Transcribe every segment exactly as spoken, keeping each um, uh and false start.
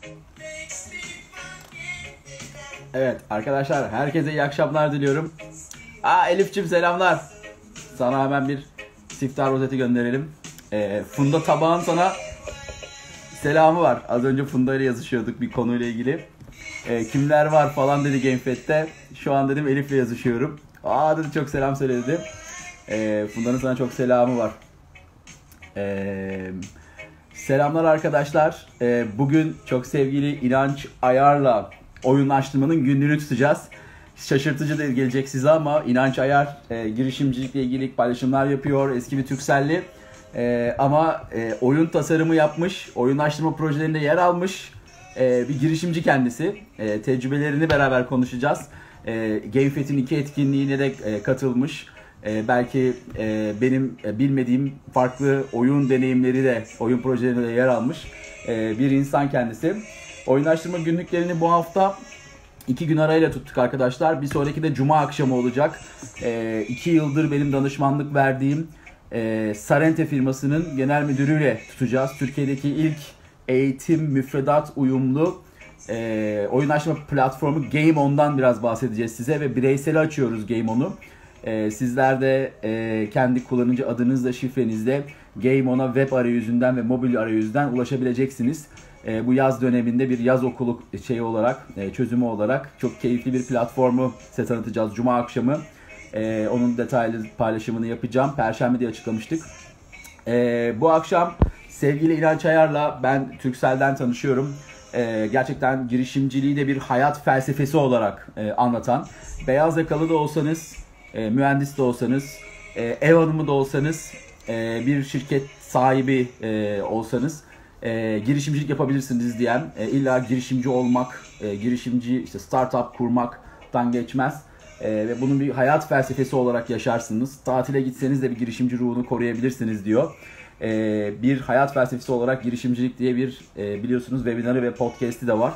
Evet arkadaşlar, herkese iyi akşamlar diliyorum. Aa Elif'cim selamlar. Sana hemen bir siftah rozeti gönderelim. Ee, Funda Tabağ'ın sana selamı var. Az önce Funda ile yazışıyorduk bir konuyla ilgili. Ee, kimler var falan dedi GameFed'de. Şu an dedim Elif'le yazışıyorum. Aa dedi, çok selam söyledi. Ee, Funda'nın sana çok selamı var. Ee, selamlar arkadaşlar. Ee, bugün çok sevgili İnanç Ayar'la oyunlaştırmanın günlüğünü tutacağız. Şaşırtıcı da gelecek size ama İnanç Ayar e, girişimcilikle ilgili paylaşımlar yapıyor. Eski bir Turkcell'li. E, ama e, oyun tasarımı yapmış, oyunlaştırma projelerinde yer almış e, bir girişimci kendisi. E, tecrübelerini beraber konuşacağız. E, GameFed'in iki etkinliğine de e, katılmış. E, belki e, benim e, bilmediğim farklı oyun deneyimleri de, oyun projelerinde de yer almış e, bir insan kendisi. Oyunlaştırma günlüklerini bu hafta iki gün arayla tuttuk arkadaşlar. Bir sonraki de Cuma akşamı olacak. E, iki yıldır benim danışmanlık verdiğim e, Sarente firmasının genel müdürüyle tutacağız. Türkiye'deki ilk eğitim müfredat uyumlu e, oyunlaştırma platformu Game On'dan biraz bahsedeceğiz size ve bireysel açıyoruz Game On'u. E, sizler de e, kendi kullanıcı adınızla, şifrenizle Game On'a web arayüzünden ve mobil arayüzden ulaşabileceksiniz. E, bu yaz döneminde bir yaz okulu şeyi olarak, e, çözümü olarak çok keyifli bir platformu size tanıtacağız Cuma akşamı. E, onun detaylı paylaşımını yapacağım. Perşembe de açıklamıştık. E, bu akşam sevgili İnanç Ayar'la ben Turkcell'den tanışıyorum. E, gerçekten girişimciliği de bir hayat felsefesi olarak e, anlatan. Beyaz yakalı da olsanız, e, mühendis de olsanız, e, ev hanımı da olsanız, e, bir şirket sahibi e, olsanız e, girişimcilik yapabilirsiniz diyen, e, illa girişimci olmak, e, girişimci işte startup kurmaktan geçmez. E, ve bunun bir hayat felsefesi olarak yaşarsınız. Tatile gitseniz de bir girişimci ruhunu koruyabilirsiniz diyor. E, bir hayat felsefesi olarak girişimcilik diye bir e, biliyorsunuz webinarı ve podcast'i de var.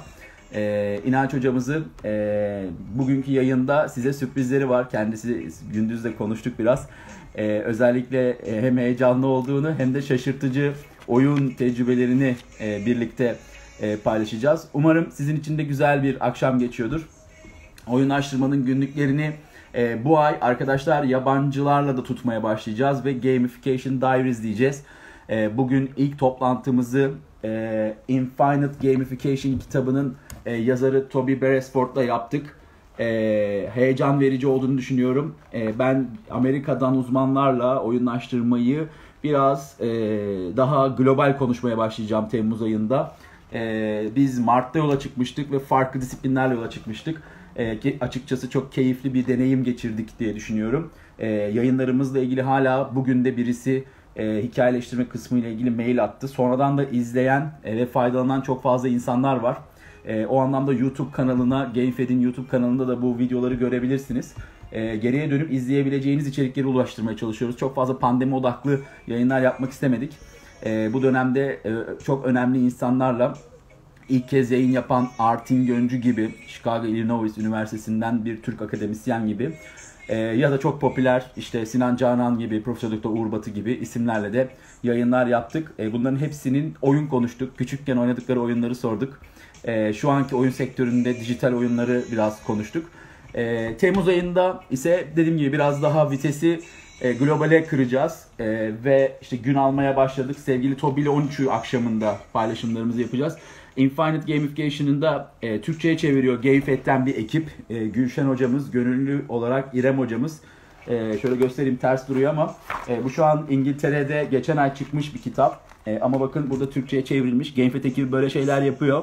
E, İnanç hocamızı e, bugünkü yayında size sürprizleri var. Kendisi gündüz de konuştuk biraz. E, özellikle e, hem heyecanlı olduğunu hem de şaşırtıcı oyun tecrübelerini e, birlikte e, paylaşacağız. Umarım sizin için de güzel bir akşam geçiyordur. Oyunlaştırmanın günlüklerini e, bu ay arkadaşlar yabancılarla da tutmaya başlayacağız ve Gamification Diaries diyeceğiz. E, bugün ilk toplantımızı e, Infinite Gamification kitabının e, yazarı Toby Beresford'la yaptık. E, heyecan verici olduğunu düşünüyorum. E, ben Amerika'dan uzmanlarla oyunlaştırmayı biraz e, daha global konuşmaya başlayacağım Temmuz ayında. E, biz Mart'ta yola çıkmıştık ve farklı disiplinlerle yola çıkmıştık. E, açıkçası çok keyifli bir deneyim geçirdik diye düşünüyorum. E, yayınlarımızla ilgili hala bugün de birisi e, hikayeleştirme kısmı ile ilgili mail attı. Sonradan da izleyen e, ve faydalanan çok fazla insanlar var. E, o anlamda YouTube kanalına, GameFed'in YouTube kanalında da bu videoları görebilirsiniz. E, geriye dönüp izleyebileceğiniz içerikleri ulaştırmaya çalışıyoruz. Çok fazla pandemi odaklı yayınlar yapmak istemedik. E, bu dönemde e, çok önemli insanlarla ilk kez yayın yapan Artin Göncü gibi, Chicago Illinois Üniversitesi'nden bir Türk akademisyen gibi e, ya da çok popüler işte Sinan Canan gibi, Profesör Doktor Uğur Batı gibi isimlerle de yayınlar yaptık. E, bunların hepsinin oyun konuştuk. Küçükken oynadıkları oyunları sorduk. E, şu anki oyun sektöründe dijital oyunları biraz konuştuk. E, Temmuz ayında ise dediğim gibi biraz daha vitesi e, globale kıracağız e, ve işte gün almaya başladık. Sevgili Toby ile on üçü akşamında paylaşımlarımızı yapacağız. Infinite Gamification'ın da e, Türkçe'ye çeviriyor GameFed'den bir ekip. E, Gülşen hocamız, gönüllü olarak İrem hocamız. E, şöyle göstereyim, ters duruyor ama e, bu şu an İngiltere'de geçen ay çıkmış bir kitap. E, ama bakın burada Türkçe'ye çevrilmiş. GameFed ekibi böyle şeyler yapıyor.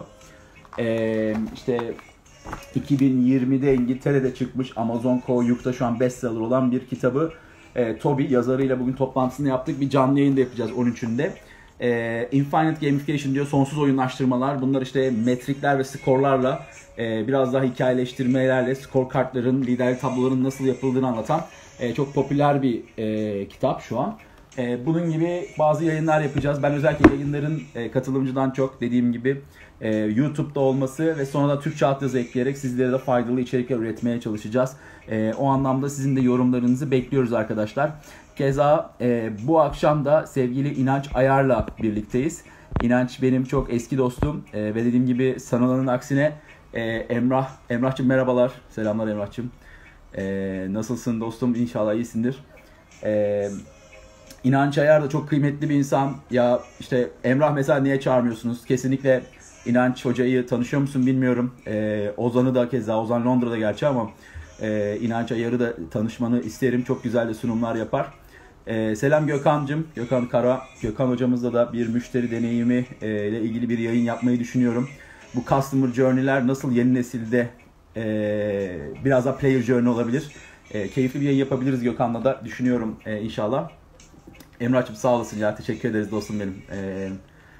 E, işte iki bin yirmide İngiltere'de çıkmış, Amazon nokta co şu an bestseller olan bir kitabı e, Toby yazarıyla bugün toplantısını yaptık. Bir canlı yayın da yapacağız on üçünde. E, Infinite Gamification diyor, sonsuz oyunlaştırmalar. Bunlar işte metrikler ve skorlarla e, biraz daha hikayeleştirmelerle skor kartların, liderlik tablolarının nasıl yapıldığını anlatan e, çok popüler bir e, kitap şu an. E, bunun gibi bazı yayınlar yapacağız. Ben özellikle yayınların e, katılımcıdan çok dediğim gibi e, YouTube'da olması ve sonra da Türkçe altyazı ekleyerek sizlere de faydalı içerikler üretmeye çalışacağız. E, o anlamda sizin de yorumlarınızı bekliyoruz arkadaşlar. Keza e, bu akşam da sevgili İnanç Ayar'la birlikteyiz. İnanç benim çok eski dostum e, ve dediğim gibi sanılanın aksine e, Emrah, Emrah'cığım merhabalar. Selamlar Emrah'cığım. E, nasılsın dostum? İnşallah iyisindir. E, İnanç Ayar da çok kıymetli bir insan. Ya işte Emrah mesela niye çağırmıyorsunuz? Kesinlikle İnanç Hoca'yı tanışıyor musun bilmiyorum. E, Ozan'ı da keza, Ozan Londra'da gerçi ama e, İnanç Ayar'ı da tanışmanı isterim. Çok güzel de sunumlar yapar. Ee, selam Gökhan'cığım. Gökhan Kara. Gökhan hocamızla da bir müşteri deneyimi e, ile ilgili bir yayın yapmayı düşünüyorum. Bu Customer Journey'ler nasıl yeni nesilde e, biraz da Player Journey olabilir. E, keyifli bir yayın yapabiliriz Gökhan'la da düşünüyorum e, inşallah. Emrah'cığım sağ olasın ya. Teşekkür ederiz dostum benim. E,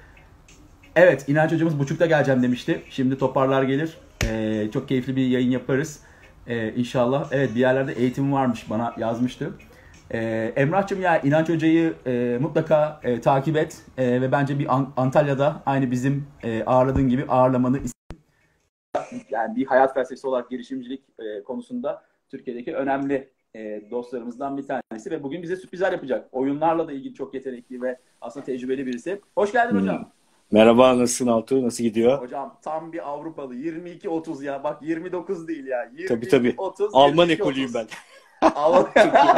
evet İnanç hocamız buçukta geleceğim demişti. Şimdi toparlar gelir. E, çok keyifli bir yayın yaparız. E, inşallah. Evet bir yerlerde eğitim varmış bana yazmıştı. Ee, Emrah'cığım ya İnanç Hoca'yı e, mutlaka e, takip et e, ve bence bir An- Antalya'da aynı bizim e, ağırladığın gibi ağırlamanı isterim. Yani bir hayat felsefesi olarak girişimcilik e, konusunda Türkiye'deki önemli e, dostlarımızdan bir tanesi ve bugün bize sürprizler yapacak. Oyunlarla da ilgili çok yetenekli ve aslında tecrübeli birisi. Hoş geldin Hmm. hocam. Merhaba, nasılsın Altuğ? Nasıl gidiyor? Hocam tam bir Avrupalı. yirmi iki otuz ya. Bak yirmi dokuz değil ya. Tabii yirmi iki tabii. otuz, Alman yirmi iki ekolüyüm otuz. ben. Alman. Çok iyi.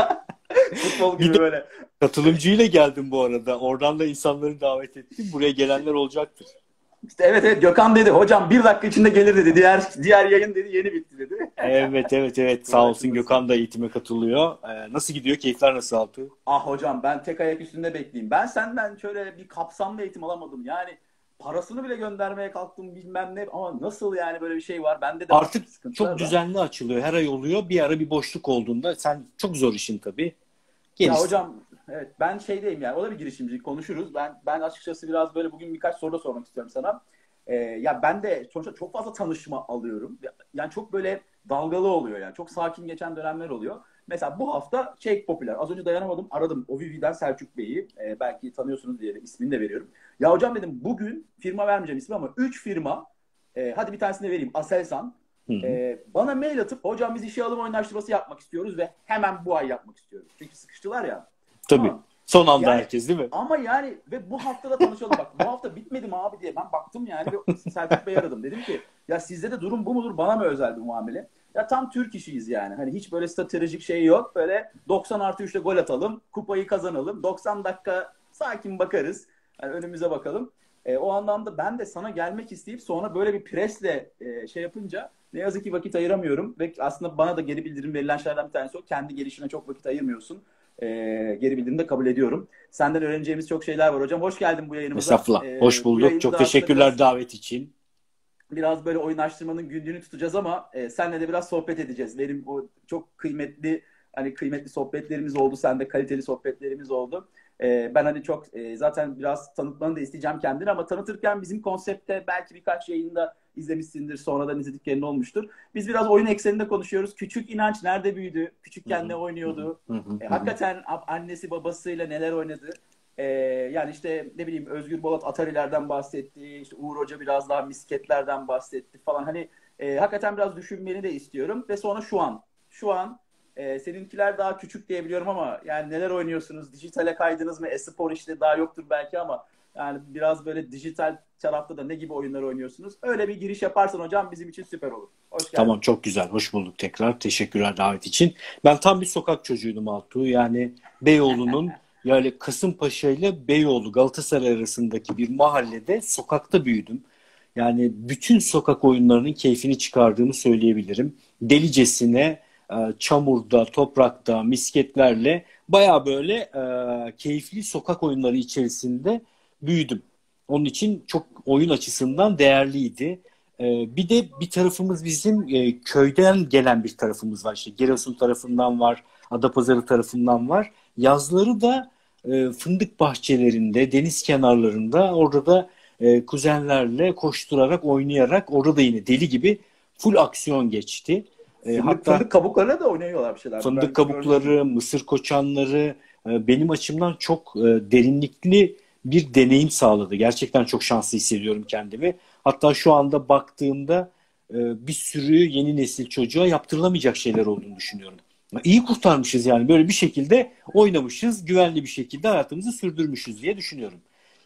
Futbol Bir gibi de böyle. katılımcıyla geldim bu arada. Oradan da insanları davet ettim. Buraya gelenler olacaktır. İşte evet evet Gökhan dedi. Hocam bir dakika içinde gelir dedi. Diğer diğer yayın dedi yeni bitti dedi. Evet evet evet. Sağ olsun Gökhan da eğitime katılıyor. Ee, nasıl gidiyor? Keyifler nasıl Altuğ? Ah hocam ben tek ayak üstünde bekleyeyim. Ben senden şöyle bir kapsamlı eğitim alamadım. Yani parasını bile göndermeye kalktım bilmem ne ama nasıl yani böyle bir şey var. Bende de Artık sıkıntılar çok var. düzenli açılıyor. Her ay oluyor. Bir ara bir boşluk olduğunda sen çok zor işin tabii. Ya Gelirsin. hocam evet ben şeydeyim yani o da bir girişimcilik konuşuruz. Ben ben açıkçası biraz böyle bugün birkaç soru da sormak istiyorum sana. Ee, ya ben de sonuçta çok fazla tanışma alıyorum. Yani çok böyle dalgalı oluyor yani. Çok sakin geçen dönemler oluyor. Mesela bu hafta şey popüler. Az önce dayanamadım aradım. Ovivi'den Selçuk Bey'i. Ee, belki tanıyorsunuz diye de ismini de veriyorum. Ya hocam dedim bugün firma vermeyeceğim ismi ama üç firma e, hadi bir tanesini vereyim. Aselsan. Hı hı. E, bana mail atıp hocam biz işe alım oyunlaştırması yapmak istiyoruz ve hemen bu ay yapmak istiyoruz. Çünkü sıkıştılar ya. Tabii. Ama Son anda yani herkes değil mi? ama yani ve bu hafta da tanışalım bak. Bu hafta bitmedi mi abi diye ben baktım yani ve Selçuk Bey'i aradım. Dedim ki ya sizde de durum bu mudur? Bana mı özel bir muamele? Ya tam Türk işiyiz yani. Hani hiç böyle stratejik şey yok. Böyle doksan artı üçte gol atalım. Kupayı kazanalım. doksan dakika sakin bakarız. Yani önümüze bakalım. E, o anlamda ben de sana gelmek isteyip sonra böyle bir presle e, şey yapınca ne yazık ki vakit ayıramıyorum. Ve aslında bana da geri bildirim verilen şeylerden bir tanesi o. Kendi gelişine çok vakit ayırmıyorsun. E, geri bildirimde kabul ediyorum. Senden öğreneceğimiz çok şeyler var hocam. Hoş geldin bu yayınımıza. Estağfurullah. E, Hoş bu bulduk. yayında Çok da aslında teşekkürler biraz davet için. biraz böyle oyunlaştırmanın günlüğünü tutacağız ama e, seninle de biraz sohbet edeceğiz. Benim o çok kıymetli hani kıymetli sohbetlerimiz oldu. Sende kaliteli sohbetlerimiz oldu. E, ben hani çok e, zaten biraz tanıtmanı da isteyeceğim kendini ama tanıtırken bizim konsepte belki birkaç yayında izlemişsindir. Sonradan izlediklerin olmuştur. Biz biraz oyun ekseninde konuşuyoruz. Küçük İnanç nerede büyüdü? Hı Küçükken hı, ne hı hı, oynuyordu? hı hı, E, hı hı. hakikaten annesi babasıyla neler oynadı? Ee, yani işte ne bileyim Özgür Bolat Atari'lerden bahsetti. İşte Uğur Hoca biraz daha misketlerden bahsetti falan. Hani e, hakikaten biraz düşünmeni de istiyorum. Ve sonra şu an. Şu an e, seninkiler daha küçük diye biliyorum ama yani neler oynuyorsunuz? Dijitale kaydınız mı? E-spor işte daha yoktur belki ama yani biraz böyle dijital tarafta da ne gibi oyunlar oynuyorsunuz? Öyle bir giriş yaparsan hocam bizim için süper olur. Hoş geldin. Tamam, çok güzel. Hoş bulduk tekrar. Teşekkürler davet için. Ben tam bir sokak çocuğuydum Altuğ. Yani Beyoğlu'nun yani Kasımpaşa ile Beyoğlu Galatasaray arasındaki bir mahallede sokakta büyüdüm. Yani bütün sokak oyunlarının keyfini çıkardığımı söyleyebilirim. Delicesine e, çamurda, toprakta, misketlerle baya böyle e, keyifli sokak oyunları içerisinde büyüdüm. Onun için çok oyun açısından değerliydi. Ee, bir de bir tarafımız bizim e, köyden gelen bir tarafımız var. İşte Giresun tarafından var, Adapazarı tarafından var. Yazları da e, fındık bahçelerinde, deniz kenarlarında orada da e, kuzenlerle koşturarak, oynayarak orada da yine deli gibi full aksiyon geçti. E, Fındık, hatta fındık kabuklarına da oynuyorlar bir şeyler. fındık Ben görmüştüm. kabukları, mısır koçanları e, benim açımdan çok e, derinlikli bir deneyim sağladı. Gerçekten çok şanslı hissediyorum kendimi. Hatta şu anda baktığımda e, bir sürü yeni nesil çocuğa yaptırılamayacak şeyler olduğunu düşünüyorum. İyi kurtarmışız yani böyle bir şekilde oynamışız, güvenli bir şekilde hayatımızı sürdürmüşüz diye düşünüyorum.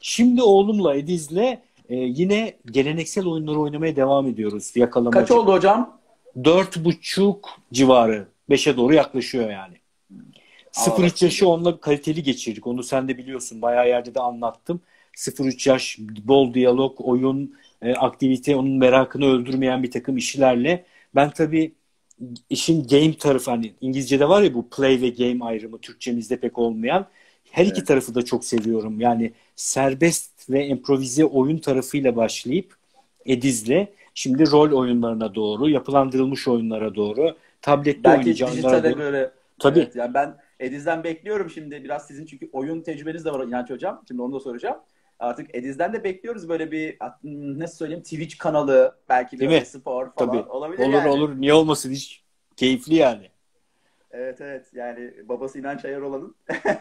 Şimdi oğlumla Ediz'le e, yine geleneksel oyunları oynamaya devam ediyoruz. Yakalamaca. Kaç oldu hocam? Dört buçuk civarı. Beşe doğru yaklaşıyor yani. sıfır üç yaşı onunla kaliteli geçirdik. Onu sen de biliyorsun. Bayağı yerde de anlattım. sıfır üç yaş, bol diyalog, oyun, e, aktivite, onun merakını öldürmeyen bir takım işlerle. Ben tabii işin game tarafı, hani İngilizce'de var ya bu play ve game ayrımı, Türkçemizde pek olmayan. Her iki Evet. tarafı da çok seviyorum. Yani serbest ve improvize oyun tarafıyla başlayıp Ediz'le şimdi rol oyunlarına doğru, yapılandırılmış oyunlara doğru, tablette Belki oynayacağım oyunlara dijitale doğru. göre. Tabii. Evet, yani ben Ediz'den bekliyorum şimdi biraz sizin, çünkü oyun tecrübeniz de var İnanç hocam. Şimdi onu da soracağım. Artık Ediz'den de bekliyoruz böyle bir, nasıl söyleyeyim, Twitch kanalı, belki Değil biraz mi? spor falan Tabii. olabilir Olur yani. olur. Niye olmasın? Hiç keyifli yani. Evet evet, yani babası İnanç Ayar olanın.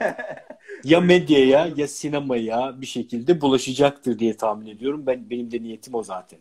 Ya medyaya ya sinemaya bir şekilde bulaşacaktır diye tahmin ediyorum. Ben benim de niyetim o zaten.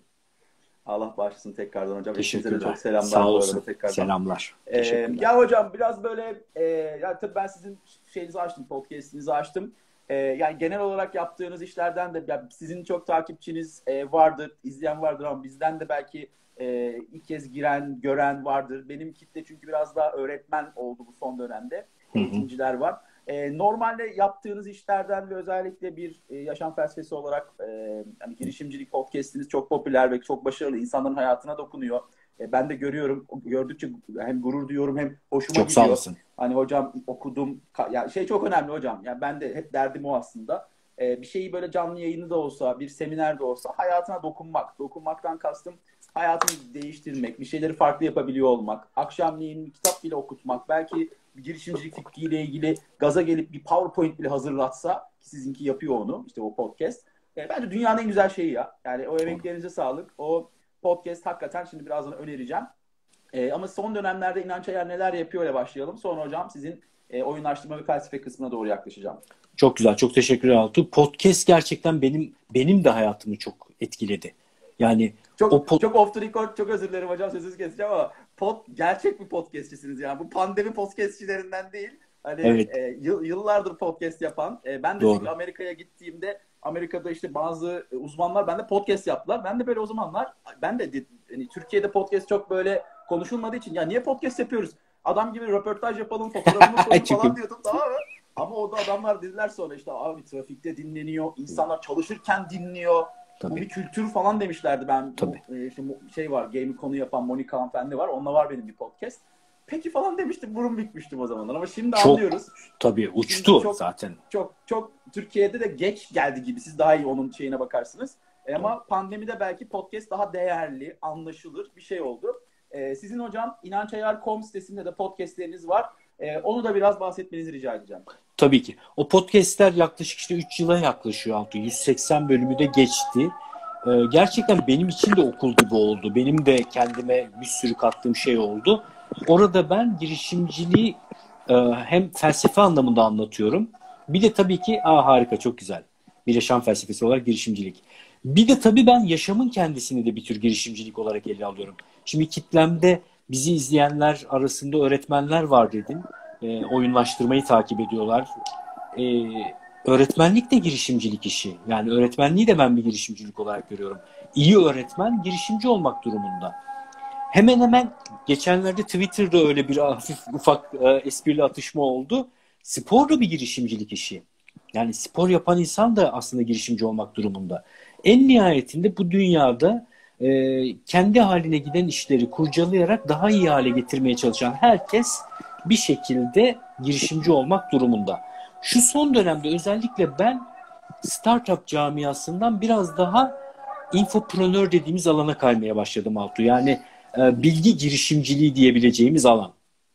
Allah bağışlasın tekrardan hocam. Hepinize de Teşekkürler. çok selamlar Sağ bu olsun. arada tekrardan. Selamlar. Ee, Teşekkürler. ya hocam biraz böyle e, ya tabii ben sizin şeyinizi açtım, podcast'inizi açtım. E, yani genel olarak yaptığınız işlerden de ya sizin çok takipçiniz e, vardır, izleyen vardır ama bizden de belki e, ilk kez giren, gören vardır. Benim kitle çünkü biraz daha öğretmen oldu bu son dönemde. Eğitimciler var. E, normalde yaptığınız işlerden ve özellikle bir e, yaşam felsefesi olarak e, yani girişimcilik podcast'iniz çok popüler ve çok başarılı. İnsanların hayatına dokunuyor. E, ben de görüyorum. Gördükçe hem gurur duyuyorum hem hoşuma Çok gidiyor. sağ olasın. Hani hocam okudum. Ya şey çok önemli hocam. Yani ben de hep derdim o aslında. E, bir şeyi böyle canlı yayını da olsa, bir seminer de olsa hayatına dokunmak. Dokunmaktan kastım hayatını değiştirmek, bir şeyleri farklı yapabiliyor olmak. Akşamleyin bir kitap bile okutmak. Belki bir girişimcilik fikriyle ilgili gaza gelip bir PowerPoint bile hazırlatsa, ki sizinki yapıyor onu, işte o podcast. E, bence dünyanın en güzel şeyi ya. Yani o emeklerinize sağlık. O podcast hakikaten şimdi birazdan önereceğim. E, ama son dönemlerde İnanç Ayar neler yapıyor ile başlayalım. Sonra hocam sizin e, oyunlaştırma ve felsefe kısmına doğru yaklaşacağım. Çok güzel. Çok teşekkürler Altuğ. Podcast gerçekten benim benim de hayatımı çok etkiledi. Yani Çok, o pod- çok off the record, çok özür dilerim hocam, sözünüzü keseceğim ama pod, gerçek bir podcastçisiniz yani. Bu pandemi podcastçilerinden değil. Hani Evet. e, yıl, yıllardır podcast yapan. E, ben de Doğru. çünkü Amerika'ya gittiğimde Amerika'da işte bazı uzmanlar bende podcast yaptılar. Ben de böyle o zamanlar ben de hani Türkiye'de podcast çok böyle konuşulmadığı için ya niye podcast yapıyoruz? Adam gibi röportaj yapalım, fotoğrafımız koyun falan diyordum, tamam mı? Ama o da adamlar dediler sonra işte abi trafikte dinleniyor, insanlar çalışırken dinliyor. Tabii. Bu bir kültür falan demişlerdi. Ben Tabii. bu, işte şey var, game'i konu yapan Monika hanımefendi var. Onunla var benim bir podcast. Peki falan demiştim. Burun bükmüştüm o zamanlar. Ama şimdi Çok, anlıyoruz. tabii uçtu çok, zaten. Çok çok Türkiye'de de geç geldi gibi. Siz daha iyi onun şeyine bakarsınız. E ama pandemide belki podcast daha değerli, anlaşılır bir şey oldu. E, sizin hocam inançayar nokta com sitesinde de podcastleriniz var. E, onu da biraz bahsetmenizi rica edeceğim. Tabii ki. O podcastler yaklaşık işte üç yıla yaklaşıyor Altuğ. yüz seksen bölümü de geçti. Ee, gerçekten benim için de okul gibi oldu. Benim de kendime bir sürü kattığım şey oldu. Orada ben girişimciliği e, hem felsefe anlamında anlatıyorum. Bir de tabii ki aa, harika, çok güzel. Bir yaşam felsefesi olarak girişimcilik. Bir de tabii ben yaşamın kendisini de bir tür girişimcilik olarak ele alıyorum. Şimdi kitlemde bizi izleyenler arasında öğretmenler var dedim. E, oyunlaştırmayı takip ediyorlar. E, öğretmenlik de girişimcilik işi. Yani öğretmenliği de ben bir girişimcilik olarak görüyorum. İyi öğretmen girişimci olmak durumunda. Hemen hemen geçenlerde Twitter'da öyle bir hafif ufak e, esprili atışma oldu. Spor da bir girişimcilik işi. Yani spor yapan insan da aslında girişimci olmak durumunda. En nihayetinde bu dünyada e, kendi haline giden işleri kurcalayarak daha iyi hale getirmeye çalışan herkes bir şekilde girişimci olmak durumunda. Şu son dönemde özellikle ben startup camiasından biraz daha infopreneur dediğimiz alana kaymaya başladım Altuğ. Yani e, bilgi girişimciliği diyebileceğimiz alan.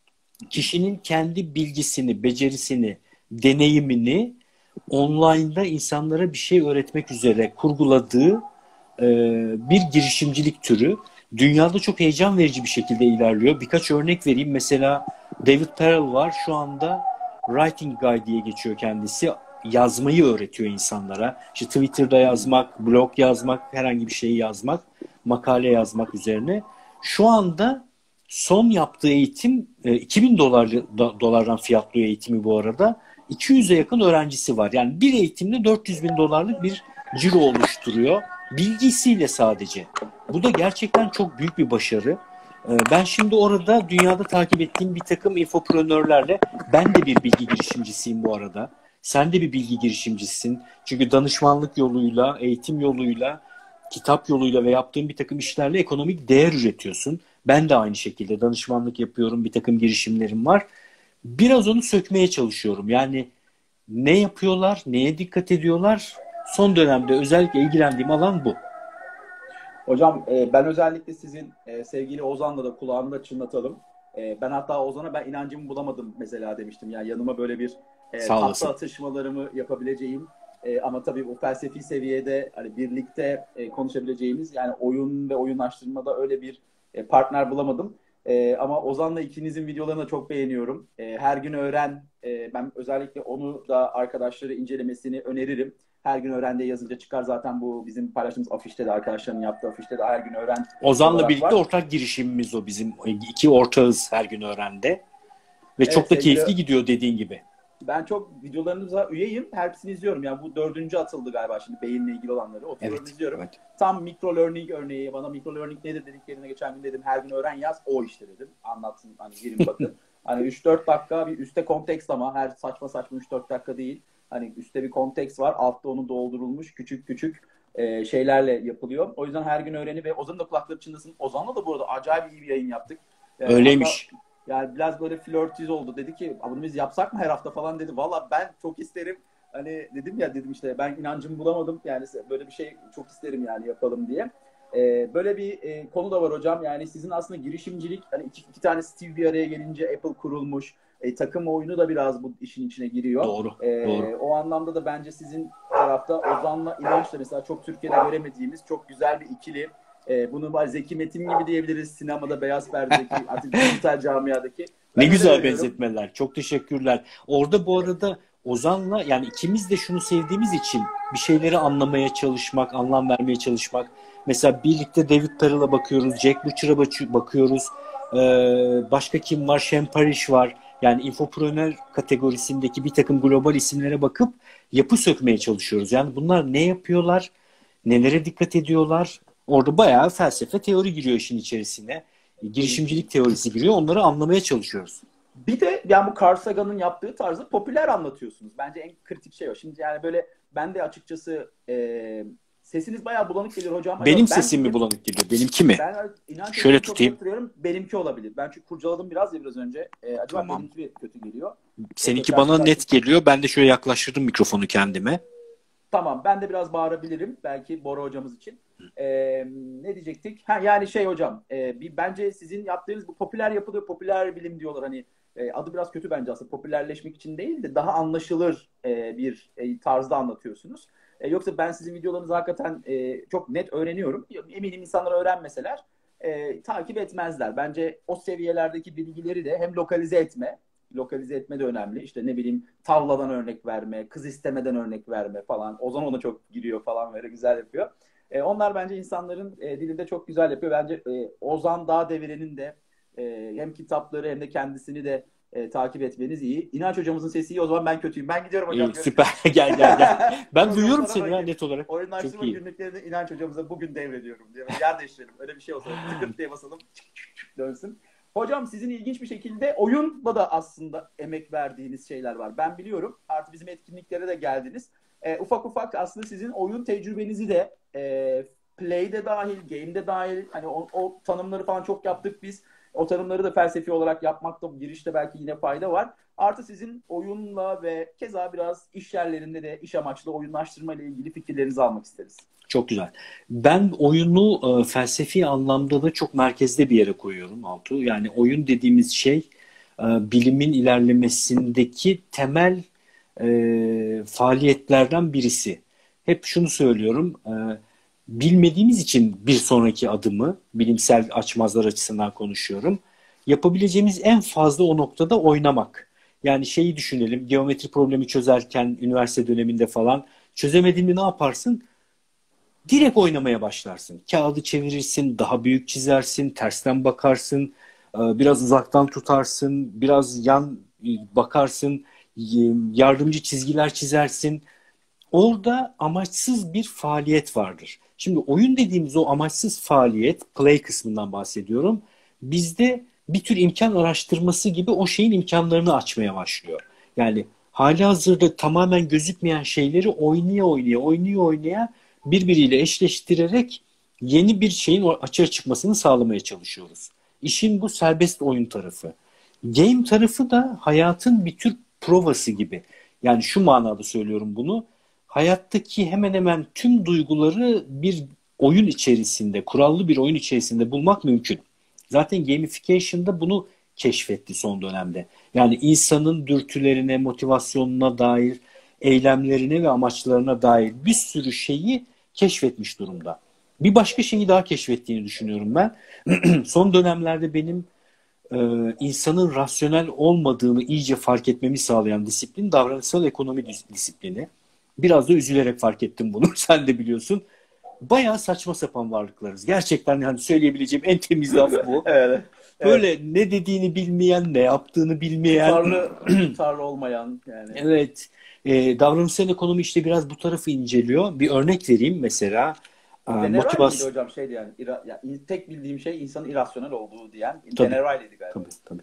Kişinin kendi bilgisini, becerisini, deneyimini online'da insanlara bir şey öğretmek üzere kurguladığı e, bir girişimcilik türü. Dünyada çok heyecan verici bir şekilde ilerliyor. Birkaç örnek vereyim. Mesela David Perel var. Şu anda Writing Guy diye geçiyor kendisi. Yazmayı öğretiyor insanlara. İşte Twitter'da yazmak, blog yazmak, herhangi bir şeyi yazmak, makale yazmak üzerine. Şu anda son yaptığı eğitim iki bin dolar, dolardan fiyatlıyor eğitimi bu arada. iki yüze yakın öğrencisi var. Yani bir eğitimde dört yüz bin dolarlık bir ciro oluşturuyor. Bilgisiyle sadece. Bu da gerçekten çok büyük bir başarı. Ben şimdi orada dünyada takip ettiğim bir takım infoprenörlerle, ben de bir bilgi girişimcisiyim bu arada. Sen de bir bilgi girişimcisin. Çünkü danışmanlık yoluyla, eğitim yoluyla, kitap yoluyla ve yaptığın bir takım işlerle ekonomik değer üretiyorsun. Ben de aynı şekilde danışmanlık yapıyorum, bir takım girişimlerim var. Biraz onu sökmeye çalışıyorum. Yani ne yapıyorlar, neye dikkat ediyorlar? Son dönemde özellikle ilgilendiğim alan bu. Hocam e, ben özellikle sizin e, sevgili Ozan'la da kulağını da çınlatalım. E, ben hatta Ozan'a ben inancımı bulamadım mesela demiştim. Yani yanıma böyle bir e, tahta atışmalarımı yapabileceğim e, ama tabii bu felsefi seviyede hani birlikte e, konuşabileceğimiz, yani oyun ve oyunlaştırmada öyle bir e, partner bulamadım. E, ama Ozan'la ikinizin videolarını da çok beğeniyorum. E, her gün öğren. E, ben özellikle onu da arkadaşları incelemesini öneririm. Her gün öğren diye yazınca çıkar zaten, bu bizim paylaştığımız afişte de, arkadaşların yaptığı afişte de her gün öğren. Ozan'la birlikte var. Ortak girişimimiz o bizim. İki ortağız her gün öğrende. Ve evet, çok da sevgili, keyifli gidiyor dediğin gibi. Ben çok videolarınıza üyeyim. Hepsini izliyorum. Yani bu dördüncü atıldı galiba şimdi beyinle ilgili olanları. Oturuyorum, evet, izliyorum. Evet. Tam micro learning örneği. Bana micro learning nedir dediklerine geçen gün dedim. Her gün öğren yaz. O işte dedim. Anlatsın. Hani girin bakın. Hani üç dört dakika bir üstte konteks, ama her saçma saçma üç dört dakika değil. Hani üstte bir konteks var. Altta onu doldurulmuş küçük küçük e, şeylerle yapılıyor. O yüzden her gün öğreni ve Ozan'ın da kulakları çınlasın. Ozan'la da bu arada acayip iyi bir yayın yaptık. Yani öyleymiş. Hatta, yani biraz böyle flörtüz oldu. Dedi ki bunu biz yapsak mı her hafta falan dedi. Valla ben çok isterim. Hani dedim ya, dedim işte ben inancımı bulamadım. Yani böyle bir şey çok isterim yani, yapalım diye. Ee, böyle bir e, konu da var hocam. Yani sizin aslında girişimcilik, hani iki, iki tane Steve bir araya gelince Apple kurulmuş. E, takım oyunu da biraz bu işin içine giriyor. Doğru, e, doğru. O anlamda da bence sizin tarafta Ozan'la İnanç'la mesela çok Türkiye'de göremediğimiz çok güzel bir ikili. E, bunu var Zeki Metin gibi diyebiliriz. Sinemada, beyaz perdedeki, artık dijital camiadaki. Ben ne güzel benzetmeler. Çok teşekkürler. Orada bu arada Ozan'la, yani ikimiz de şunu sevdiğimiz için bir şeyleri anlamaya çalışmak, anlam vermeye çalışmak. Mesela birlikte David Perel'a bakıyoruz, Jack Butcher'a bakıyoruz. Ee, başka kim var? Shem Parrish var. Yani infopreneur kategorisindeki bir takım global isimlere bakıp yapı sökmeye çalışıyoruz. Yani bunlar ne yapıyorlar? Nelere dikkat ediyorlar? Orada bayağı felsefe, teori giriyor işin içerisine. Girişimcilik teorisi giriyor. Onları anlamaya çalışıyoruz. Bir de yani bu Carl Sagan'ın yaptığı tarzı popüler anlatıyorsunuz. Bence en kritik şey o. Şimdi yani böyle ben de açıkçası e, sesiniz bayağı bulanık geliyor hocam. Benim ben, sesim mi bulanık geliyor? Benimki mi? Ben inan şöyle tutayım. Benimki olabilir. Ben çünkü kurcaladım biraz ya biraz önce. E, acaba tamam. Benimki bir kötü geliyor. Seninki Yoksa bana net geliyor. Ben de şöyle yaklaştırdım mikrofonu kendime. Tamam. Ben de biraz bağırabilirim. Belki Bora hocamız için. Ee, ne diyecektik? Ha, yani şey hocam, e, bir, bence sizin yaptığınız bu popüler yapılıyor, popüler bilim diyorlar, hani e, adı biraz kötü bence aslında, popülerleşmek için değil de daha anlaşılır e, bir e, tarzda anlatıyorsunuz. E, yoksa ben sizin videolarınızı hakikaten e, çok net öğreniyorum. Eminim insanlar öğrenmeseler e, takip etmezler. Bence o seviyelerdeki bilgileri de hem lokalize etme, lokalize etme de önemli. İşte ne bileyim, tavladan örnek verme, kız istemeden örnek verme falan. Ozan ona çok giriyor falan, böyle güzel yapıyor. E, onlar bence insanların e, dilinde çok güzel yapıyor. Bence e, Ozan Dağdeviren'in de e, hem kitapları hem de kendisini de e, takip etmeniz iyi. İnanç hocamızın sesi iyi, o zaman ben kötüyüm. Ben gidiyorum hocam. İyi, süper. Gel gel gel. Ben duyuyorum seni ya net olarak. Oyunlaştırma günlüklerini İnanç hocamıza bugün devrediyorum diye. Yer değiştirelim. Öyle bir şey olsa tıkırt diye basalım. Dönsün. Hocam sizin ilginç bir şekilde oyunla da aslında emek verdiğiniz şeyler var. Ben biliyorum. Artı bizim etkinliklere de geldiniz. E, ufak ufak aslında sizin oyun tecrübenizi de e, play'de dahil, game'de dahil, hani o, o tanımları falan çok yaptık biz. O tanımları da felsefi olarak yapmakta, girişte belki yine fayda var. Artı sizin oyunla ve keza biraz iş yerlerinde de iş amaçlı oyunlaştırma ile ilgili fikirlerinizi almak isteriz. Çok güzel. Ben oyunu e, felsefi anlamda da çok merkezde bir yere koyuyorum Altuğ. Yani oyun dediğimiz şey e, bilimin ilerlemesindeki temel e, faaliyetlerden birisi. Hep şunu söylüyorum. E, bilmediğimiz için bir sonraki adımı, bilimsel açmazlar açısından konuşuyorum, yapabileceğimiz en fazla o noktada oynamak. Yani şeyi düşünelim, geometri problemi çözerken üniversite döneminde falan çözemediğinde ne yaparsın? Direkt oynamaya başlarsın. Kağıdı çevirirsin, daha büyük çizersin, tersten bakarsın, biraz uzaktan tutarsın, biraz yan bakarsın. yardımcı çizgiler çizersin. Orada amaçsız bir faaliyet vardır. Şimdi oyun dediğimiz o amaçsız faaliyet, play kısmından bahsediyorum. Bizde bir tür imkan araştırması gibi o şeyin imkanlarını açmaya başlıyor. Yani halihazırda tamamen gözükmeyen şeyleri oynaya oynaya, oynaya oynaya birbiriyle eşleştirerek yeni bir şeyin açığa çıkmasını sağlamaya çalışıyoruz. İşin bu serbest oyun tarafı. Game tarafı da hayatın bir tür provası gibi. Yani şu manada söylüyorum bunu. Hayattaki hemen hemen tüm duyguları bir oyun içerisinde, kurallı bir oyun içerisinde bulmak mümkün. Zaten gamification da bunu keşfetti son dönemde. Yani insanın dürtülerine, motivasyonuna dair, eylemlerine ve amaçlarına dair bir sürü şeyi keşfetmiş durumda. Bir başka şeyi daha keşfettiğini düşünüyorum ben. Son dönemlerde benim e, insanın rasyonel olmadığını iyice fark etmemi sağlayan disiplin davranışsal ekonomi dis- disiplini. Biraz da üzülerek fark ettim bunu. Sen de biliyorsun. Bayağı saçma sapan varlıklarız. Gerçekten yani söyleyebileceğim en temiz laf bu. Evet. Böyle Evet. ne dediğini bilmeyen, ne yaptığını bilmeyen. Tutarlı, tutarlı olmayan yani. Evet. E, davranışsal ekonomi işte biraz bu tarafı inceliyor. Bir örnek vereyim mesela. Deneray mıydı Motivasyon. hocam şeydi yani, ira, ya, tek bildiğim şey insanın irrasyonel olduğu diyen Tabii. Deneray'dı galiba. Tabii, tabii.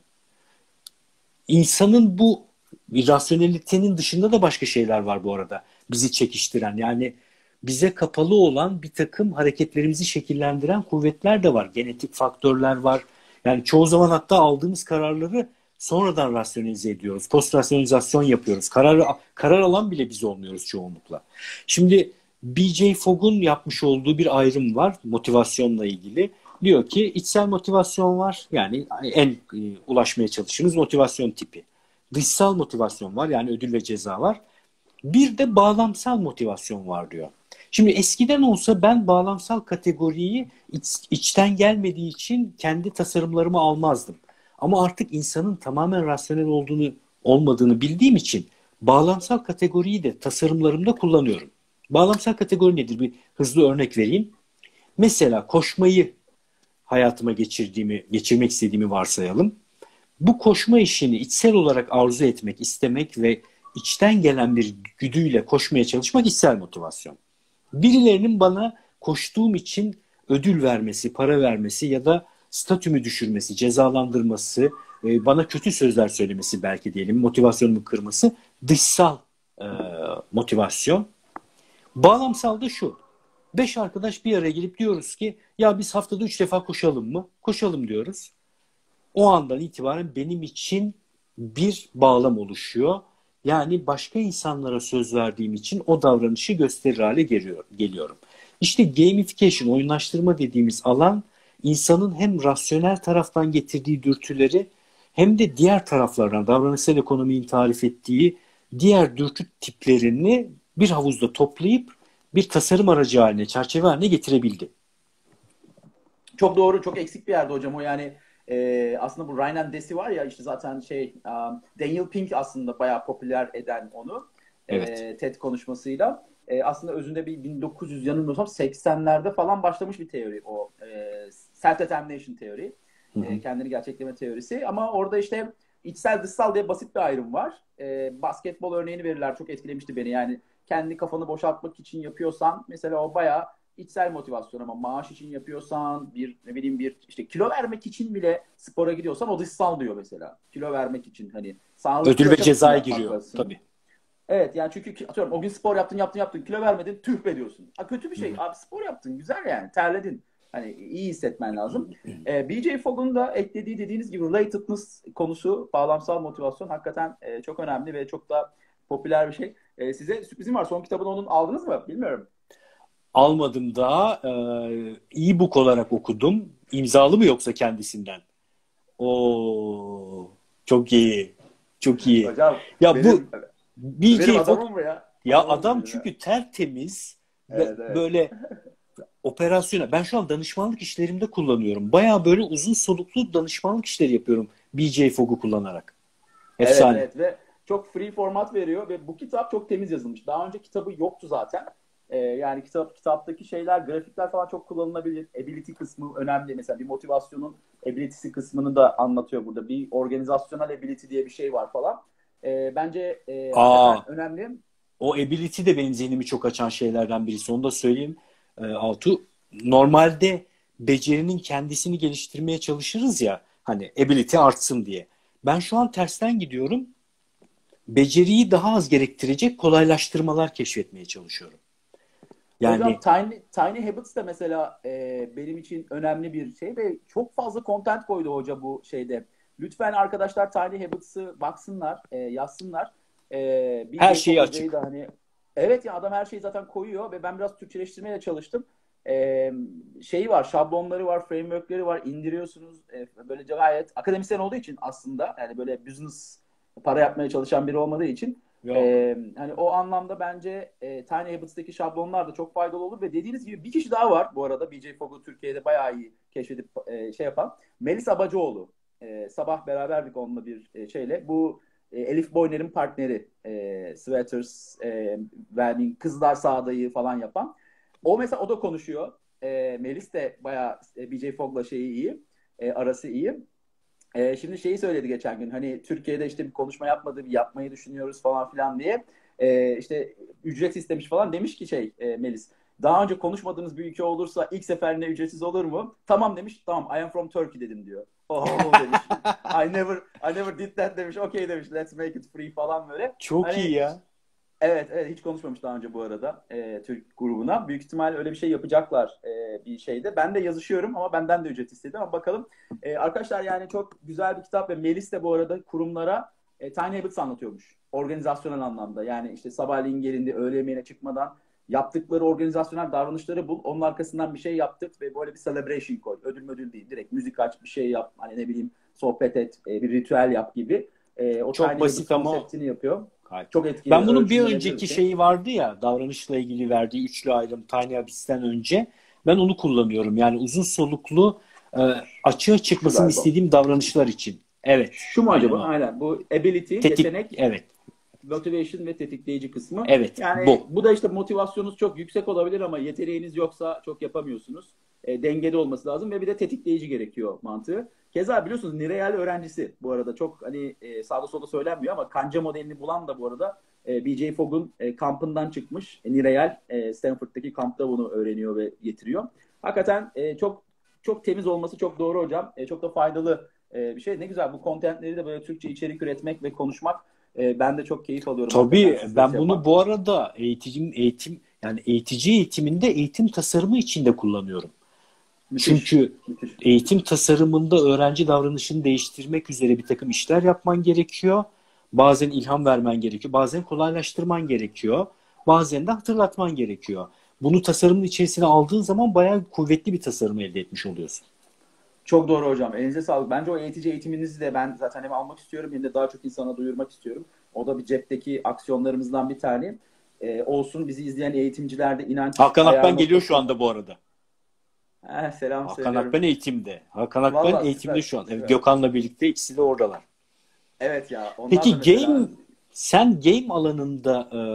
İnsanın bu rasyonelitenin dışında da başka şeyler var bu arada. Bizi çekiştiren yani bize kapalı olan bir takım hareketlerimizi şekillendiren kuvvetler de var. Genetik faktörler var. Yani çoğu zaman hatta aldığımız kararları sonradan rasyonelize ediyoruz. Post rasyonalizasyon yapıyoruz. Karar, karar alan bile biz olmuyoruz çoğunlukla. Şimdi B J Fogg'un yapmış olduğu bir ayrım var motivasyonla ilgili. Diyor ki içsel motivasyon var. Yani en e, ulaşmaya çalıştığımız motivasyon tipi. Dışsal motivasyon var. Yani ödül ve ceza var. Bir de bağlamsal motivasyon var diyor. Şimdi eskiden olsa ben bağlamsal kategoriyi iç, içten gelmediği için kendi tasarımlarımı almazdım. Ama artık insanın tamamen rasyonel olduğunu olmadığını bildiğim için bağlamsal kategoriyi de tasarımlarımda kullanıyorum. Bağlamsal kategori nedir? Bir hızlı örnek vereyim. Mesela koşmayı hayatıma geçirdiğimi, geçirmek istediğimi varsayalım. Bu koşma işini içsel olarak arzu etmek, istemek ve içten gelen bir güdüyle koşmaya çalışmak içsel motivasyon. Birilerinin bana koştuğum için ödül vermesi, para vermesi ya da statümü düşürmesi, cezalandırması, bana kötü sözler söylemesi belki diyelim, motivasyonumu kırması dışsal e, motivasyon. Bağlamsal da şu. Beş arkadaş bir araya gelip diyoruz ki ya biz haftada üç defa koşalım mı? Koşalım diyoruz. O andan itibaren benim için bir bağlam oluşuyor. Yani başka insanlara söz verdiğim için o davranışı gösterir hale geliyor, geliyorum. İşte gamification, oyunlaştırma dediğimiz alan insanın hem rasyonel taraftan getirdiği dürtüleri hem de diğer taraflardan davranışsal ekonominin tarif ettiği diğer dürtü tiplerini bir havuzda toplayıp bir tasarım aracı haline, çerçeve haline getirebildi. Çok doğru, çok eksik bir yerde hocam o yani. E, aslında bu Ryan and Desi var ya işte zaten şey um, Daniel Pink aslında bayağı popüler eden onu Evet. e, TED konuşmasıyla. E, aslında özünde bir bin dokuz yüz yanılmıyorsam seksenlerde falan başlamış bir teori o e, self-determination teori. E, kendini gerçekleme teorisi ama orada işte içsel dışsal diye basit bir ayrım var. E, basketbol örneğini verirler, çok etkilemişti beni yani kendi kafanı boşaltmak için yapıyorsan mesela o bayağı içsel motivasyon ama maaş için yapıyorsan bir ne bileyim bir işte kilo vermek için bile spora gidiyorsan o dışsal diyor mesela. Kilo vermek için hani sağlıklı ödül ve yaşam için cezaya yapmak giriyor lazım. tabii. Evet yani çünkü atıyorum o gün spor yaptın yaptın yaptın kilo vermedin tüh be diyorsun. Ha, kötü bir şey. Hı-hı. Abi spor yaptın güzel yani terledin. Hani iyi hissetmen lazım. Ee, B J Fogg'un da eklediği dediğiniz gibi relatedness konusu bağlamsal motivasyon hakikaten e, çok önemli ve çok da popüler bir şey. E, size sürprizim var. Son kitabını onun aldınız mı? Bilmiyorum. Almadım daha. Ee, e-book olarak okudum. İmzalı mı yoksa kendisinden? Oo, çok iyi. Çok iyi. Hocam ya benim, bu B J adamım mı ya? Ya Adamım adam ya. çünkü tertemiz Evet, evet. böyle operasyona. Ben şu an danışmanlık işlerimde kullanıyorum. Bayağı böyle uzun soluklu danışmanlık işleri yapıyorum B J Fogg'u kullanarak. Efsane. Evet, evet ve çok free format veriyor ve bu kitap çok temiz yazılmış. Daha önce kitabı yoktu zaten. Ee, yani kitap kitaptaki şeyler, grafikler falan çok kullanılabilir. Ability kısmı önemli. Mesela bir motivasyonun ability'si kısmını da anlatıyor burada. Bir organizasyonel ability diye bir şey var falan. E, bence e, Aa, hakikaten önemli. o ability de benim zihnimi çok açan şeylerden birisi. Onu da söyleyeyim. E, Altu, normalde becerinin kendisini geliştirmeye çalışırız ya, hani ability artsın diye. Ben şu an tersten gidiyorum. Beceriyi daha az gerektirecek kolaylaştırmalar keşfetmeye çalışıyorum. Hocam Yani Tiny, Tiny Habits de mesela e, benim için önemli bir şey ve çok fazla content koydu hoca bu şeyde. Lütfen arkadaşlar Tiny Habits'ı baksınlar, e, yazsınlar. E, B her J Fogg şeyi hocayı açık. da hani evet ya adam her şeyi zaten koyuyor ve ben biraz Türkçeleştirmeye de çalıştım. E, şeyi var, şablonları var, framework'leri var, indiriyorsunuz. E, böylece gayet akademisyen olduğu için aslında yani böyle business para yapmaya çalışan biri olmadığı için Yok. ee, hani o anlamda bence e, Tiny Habits'teki şablonlar da çok faydalı olur ve dediğiniz gibi bir kişi daha var bu arada B J Fogg'u Türkiye'de bayağı iyi keşfedip e, şey yapan Melis Abacıoğlu. E, sabah beraberdik onunla bir e, şeyle. Bu e, Elif Boyner'in partneri e, Sweaters, e, yani Kızlar Sağda'yı falan yapan. O mesela o da konuşuyor. E, Melis de bayağı e, B J Fogg'la şeyi iyi. E, arası iyi. Ee, şimdi şeyi söyledi geçen gün hani Türkiye'de işte bir konuşma yapmadı bir yapmayı düşünüyoruz falan filan diye Ee, işte ücret istemiş falan demiş ki şey e, Melis daha önce konuşmadığınız bir ülke olursa ilk seferinde ücretsiz olur mu? Tamam demiş tamam I am from Turkey dedim diyor. Oh demiş I never I never did that demiş okay demiş let's make it free falan böyle. Çok iyi Hani ya. evet, evet hiç konuşmamış daha önce bu arada e, Türk grubuna. Büyük ihtimal öyle bir şey yapacaklar e, bir şeyde. Ben de yazışıyorum ama benden de ücret istedi ama bakalım. E, arkadaşlar yani çok güzel bir kitap ve Melis de bu arada kurumlara e, Tiny Habits anlatıyormuş. Organizasyonel anlamda. Yani işte sabahleyin gelindi öğle yemeğine çıkmadan yaptıkları organizasyonel davranışları bul. Onun arkasından bir şey yaptık ve böyle bir celebration koy. Ödül ödül değil. Direkt müzik aç bir şey yap. Hani ne bileyim sohbet et. E, bir ritüel yap gibi. E, o Çok Tiny Habits basit ama konseptini yapıyor. gayet. Çok etkili, Ben bunun bir ölçümlenebilir bir önceki şey. şeyi vardı ya, davranışla ilgili verdiği üçlü ayrım Tiny Habits'ten önce. Ben onu kullanıyorum. Yani uzun soluklu e, açığa Şu çıkmasını galiba. istediğim davranışlar için. Evet. Şu mu Aynen acaba? o. Aynen. Bu ability, Tetik. yetenek, Evet. motivation ve tetikleyici kısmı. Evet. Yani Bu. bu da işte motivasyonunuz çok yüksek olabilir ama yeteneğiniz yoksa çok yapamıyorsunuz. E, dengede olması lazım ve bir de tetikleyici gerekiyor mantığı. Keza biliyorsunuz Nireal öğrencisi bu arada çok hani e, sağda solda söylenmiyor ama kanca modelini bulan da bu arada e, B J Fogg'un e, kampından çıkmış. E, Nireal e, Stanford'daki kampta bunu öğreniyor ve getiriyor. Hakikaten e, çok çok temiz olması çok doğru hocam. E, çok da faydalı e, bir şey. Ne güzel bu kontentleri de böyle Türkçe içerik üretmek ve konuşmak e, ben de çok keyif alıyorum hakikaten Tabii sizle ben şey bunu yapan. bu arada eğiticim eğitim yani eğitici eğitiminde eğitim tasarımı için de kullanıyorum. Müthiş. Çünkü Müthiş. eğitim tasarımında öğrenci davranışını değiştirmek üzere bir takım işler yapman gerekiyor. Bazen ilham vermen gerekiyor. Bazen kolaylaştırman gerekiyor. Bazen de hatırlatman gerekiyor. Bunu tasarımın içerisine aldığın zaman bayağı kuvvetli bir tasarım elde etmiş oluyorsun. Çok doğru hocam. Elinize sağlık. Bence o eğitici eğitiminizi de ben zaten hem almak istiyorum hem de daha çok insana duyurmak istiyorum. O da bir cepteki aksiyonlarımızdan bir tane. E, olsun bizi izleyen eğitimciler de inanç Hakan ayarı Akben geliyor şu noktasında. anda bu arada. Heh, selam Hakan söylüyorum. Akben eğitimde. Hakan Akben Valla eğitimde süper. şu an. Evet, Süper. Gökhan'la birlikte ikisi de oradalar. Evet ya. Onlar da Peki mesela game sen game alanında e,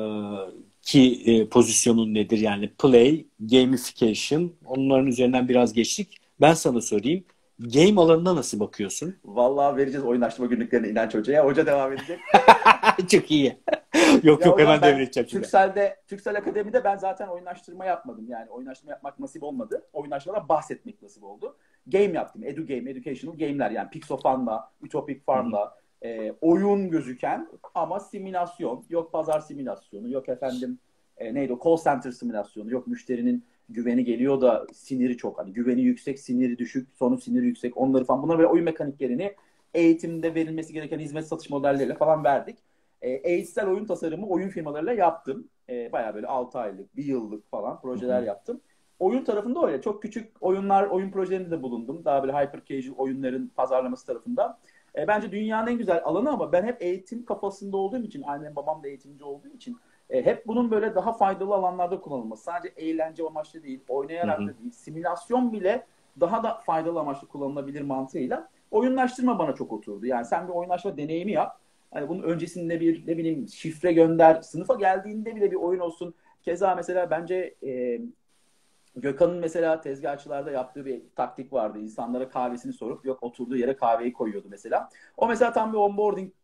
ki e, pozisyonun nedir? Yani play, gamification, onların üzerinden biraz geçtik. Ben sana sorayım. Game alanına nasıl bakıyorsun? vallahi vereceğiz oyunlaştırma günlüklerini İnanç Hoca'ya. Hoca devam edecek. Çok iyi. Yok Ya yok, hocam hemen ben devredeceğim şimdi. Türksel'de, Türksel Akademi'de ben zaten oyunlaştırma yapmadım. Yani oyunlaştırma yapmak nasip olmadı. Oyunlaştırmadan bahsetmek nasip oldu. Game yaptım. Edu game, educational game'ler yani Pixofun'la, Utopic Hı hı. Farm'la e, oyun gözüken ama simülasyon. Yok pazar simülasyonu, yok efendim e, neydi o call center simülasyonu, yok müşterinin güveni geliyor da siniri çok. Hani güveni yüksek, siniri düşük, sonu siniri yüksek. Onları falan bunlar böyle oyun mekaniklerini eğitimde verilmesi gereken hizmet satış modelleriyle falan verdik. E, eğitsel oyun tasarımı oyun firmalarıyla yaptım. E, bayağı böyle altı aylık, bir yıllık falan Hı projeler hı. yaptım. Oyun tarafında öyle. Çok küçük oyunlar, oyun projelerinde de bulundum. Daha böyle hyper casual oyunların pazarlaması tarafında. E, bence dünyanın en güzel alanı ama ben hep eğitim kafasında olduğum için, annem babam da eğitimci olduğu için e, hep bunun böyle daha faydalı alanlarda kullanılması. Sadece eğlence amaçlı değil, Hı oynayarak hı. da değil, simülasyon bile daha da faydalı amaçlı kullanılabilir mantığıyla oyunlaştırma bana çok oturdu. Yani sen bir oyunlaşma deneyimi yap. Hani bunun öncesinde bir ne bileyim şifre gönder. Sınıfa geldiğinde bile bir oyun olsun. Keza mesela bence e, Gökhan'ın mesela tezgahçılarda yaptığı bir taktik vardı. İnsanlara kahvesini sorup yok oturduğu yere kahveyi koyuyordu mesela. O mesela tam bir onboarding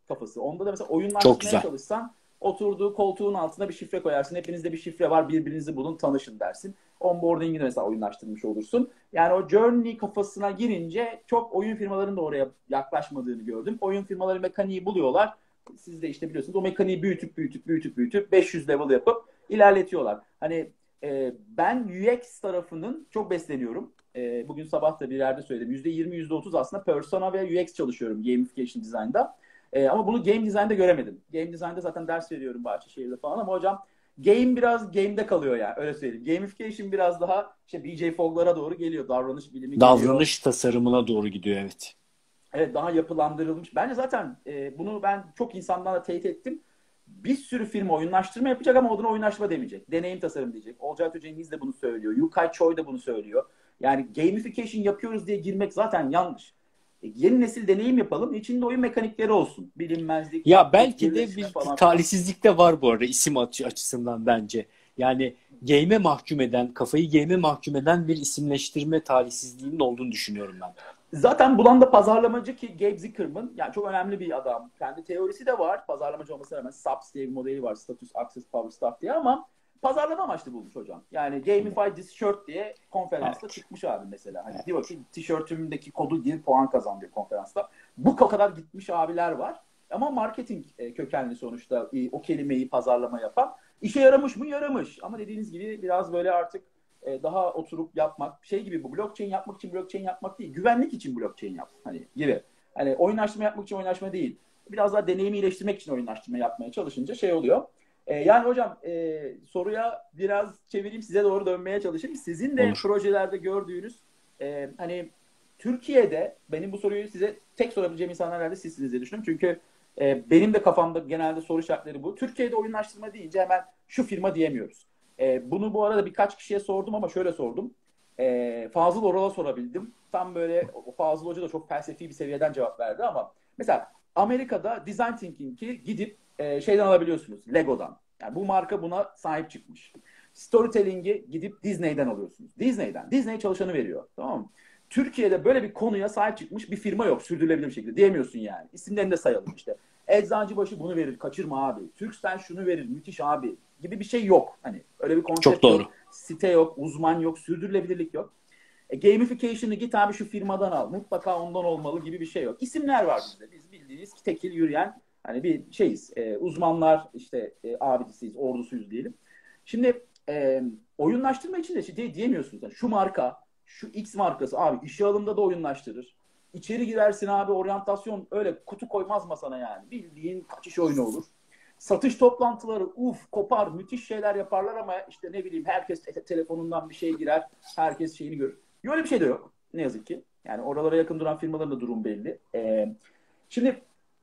kafası. Onda da mesela Çok oyunlaştırmaya güzel. çalışsan oturduğu koltuğun altına bir şifre koyarsın. Hepinizde bir şifre var. Birbirinizi bulun, tanışın dersin. Onboarding'i de mesela oyunlaştırmış olursun. Yani o journey kafasına girince çok oyun firmalarının da oraya yaklaşmadığını gördüm. Oyun firmaları mekaniği buluyorlar. Siz de işte biliyorsunuz o mekaniği büyütüp büyütüp büyütüp büyütüp beş yüz level yapıp ilerletiyorlar. Hani e, ben U X tarafının çok besleniyorum. E, bugün sabah da bir yerde söyledim. yüzde yirmi yüzde otuz aslında persona ve U X çalışıyorum gamification design'da. E, ama bunu game design'da göremedim. Game design'da zaten ders veriyorum Bahçeşehir'de falan ama hocam game biraz game'de kalıyor yani öyle söyleyeyim. Gamification biraz daha işte B J Fogg'lara doğru geliyor. Davranış bilimi geliyor. Davranış tasarımına doğru gidiyor, evet. Evet, daha yapılandırılmış. Bence zaten e, bunu ben çok insanlarla teyit ettim. Bir sürü firma oyunlaştırma yapacak ama adına oyunlaştırma demeyecek. Deneyim tasarım diyecek. Olcay Cengiz de bunu söylüyor. Yukai Choi da bunu söylüyor. Yani gamification yapıyoruz diye girmek zaten yanlış. E, yeni nesil deneyim yapalım. İçinde oyun mekanikleri olsun. Bilinmezlik, Ya taktik, belki de birleşme bir falan filan. talihsizlik de var bu arada isim açı- açısından bence. Yani game'e mahkum eden, kafayı game'e mahkum eden bir isimleştirme talihsizliğinin olduğunu düşünüyorum ben. Zaten bulan da pazarlamacı ki Gabe Zickerman yani çok önemli bir adam. Kendi teorisi de var. Pazarlamacı olmasına rağmen S A P S diye bir modeli var. Status, Access, Power, Staff diye ama pazarlama amaçlı bulmuş hocam. Yani Gamify This Shirt diye konferansta Evet. çıkmış abi mesela. Hani Evet. diyor ki tişörtümdeki kodu diye puan kazan diyor konferansta. Bu kadar gitmiş abiler var. Ama marketing kökenli sonuçta o kelimeyi pazarlama yapan. İşe yaramış mı? Yaramış. Ama dediğiniz gibi biraz böyle artık daha oturup yapmak şey gibi bu blockchain yapmak için blockchain yapmak değil. Güvenlik için blockchain yap hani gibi. Hani oyunlaştırma yapmak için oyunlaştırma değil. Biraz daha deneyimi iyileştirmek için oyunlaştırma yapmaya çalışınca şey oluyor. Ee, yani hocam e, soruya biraz çevireyim size doğru dönmeye çalışayım. Sizin de Olur. projelerde gördüğünüz e, hani Türkiye'de benim bu soruyu size tek sorabileceğim insanlar herhalde sizsiniz diye düşünüyorum. Çünkü e, benim de kafamda genelde soru işaretleri bu. Türkiye'de oyunlaştırma deyince hemen şu firma diyemiyoruz. E, bunu bu arada birkaç kişiye sordum ama şöyle sordum. E, Fazıl Oral'a sorabildim. Tam böyle Fazıl Hoca da çok felsefi bir seviyeden cevap verdi ama mesela Amerika'da design thinking'i gidip e, şeyden alabiliyorsunuz. Lego'dan. Yani bu marka buna sahip çıkmış. Storytelling'i gidip Disney'den alıyorsunuz. Disney'den. Disney çalışanı veriyor. Tamam mı? Türkiye'de böyle bir konuya sahip çıkmış bir firma yok. Sürdürülebilir bir şekilde. Diyemiyorsun yani. İsimlerini de sayalım işte. Eczacıbaşı bunu verir. Kaçırma abi. Türkcell şunu verir. Müthiş abi. Gibi bir şey yok. Hani öyle bir Çok konsept doğru. yok. Site yok. Uzman yok. Sürdürülebilirlik yok. E, gamification'ı git abi şu firmadan al. Mutlaka ondan olmalı gibi bir şey yok. İsimler var bizde. Biz bildiğiniz tekil yürüyen hani bir şeyiz. E, uzmanlar işte e, abidisiyiz, ordusuyuz diyelim. Şimdi e, oyunlaştırma için de şey diyemiyorsunuz. Yani şu marka, şu X markası abi işe alımda da oyunlaştırır. İçeri girersin abi oryantasyon öyle kutu koymaz masana yani. Bildiğin kaçış oyunu olur. Satış toplantıları uf kopar müthiş şeyler yaparlar ama işte ne bileyim herkes te- telefonundan bir şey girer. Herkes şeyini görür. Öyle bir şey de yok. Ne yazık ki. Yani oralara yakın duran firmaların da durum belli. Ee, şimdi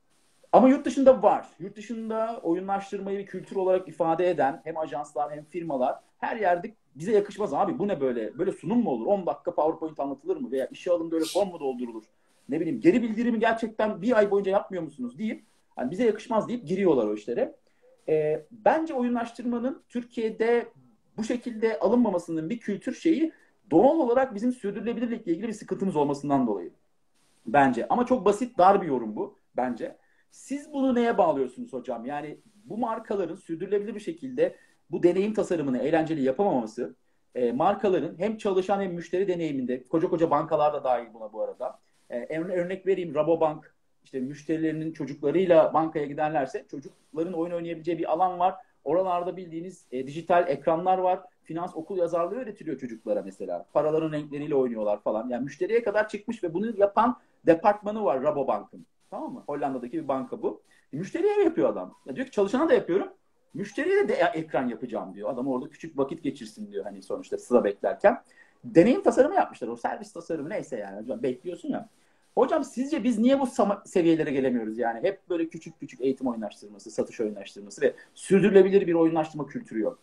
ama yurt dışında var. Yurt dışında oyunlaştırmayı bir kültür olarak ifade eden hem ajanslar hem firmalar her yerde bize yakışmaz abi. Bu ne böyle? Böyle sunum mu olur? on dakika PowerPoint anlatılır mı? Veya işe alımda öyle form mu doldurulur? Ne bileyim geri bildirimi gerçekten bir ay boyunca yapmıyor musunuz deyip hani bize yakışmaz deyip giriyorlar o işlere. Ee, bence oyunlaştırmanın Türkiye'de bu şekilde alınmamasının bir kültür şeyi doğal olarak bizim sürdürülebilirlikle ilgili bir sıkıntımız olmasından dolayı. Bence. Ama çok basit dar bir yorum bu bence. Siz bunu neye bağlıyorsunuz hocam? Yani bu markaların sürdürülebilir bir şekilde bu deneyim tasarımını eğlenceli yapamaması e, markaların hem çalışan hem müşteri deneyiminde koca koca bankalar da dahil buna bu arada. E, örnek vereyim Rabobank işte müşterilerinin çocuklarıyla bankaya giderlerse çocukların oyun oynayabileceği bir alan var. Oralarda bildiğiniz e, dijital ekranlar var. Finans okul yazarlığı öğretiliyor çocuklara mesela. Paraların renkleriyle oynuyorlar falan. Yani müşteriye kadar çıkmış ve bunu yapan departmanı var Rabobank'ın. Tamam mı? Hollanda'daki bir banka bu. E, müşteriye yapıyor adam. Ya diyor ki çalışana da yapıyorum. Müşteriye de, de ekran yapacağım diyor. Adam orada küçük vakit geçirsin diyor hani sonuçta sıra beklerken. Deneyim tasarımı yapmışlar. O servis tasarımı neyse yani. Hocam bekliyorsun ya. Hocam sizce biz niye bu seviyelere gelemiyoruz yani? Hep böyle küçük küçük eğitim oyunlaştırması, satış oyunlaştırması ve sürdürülebilir bir oyunlaştırma kültürü yok.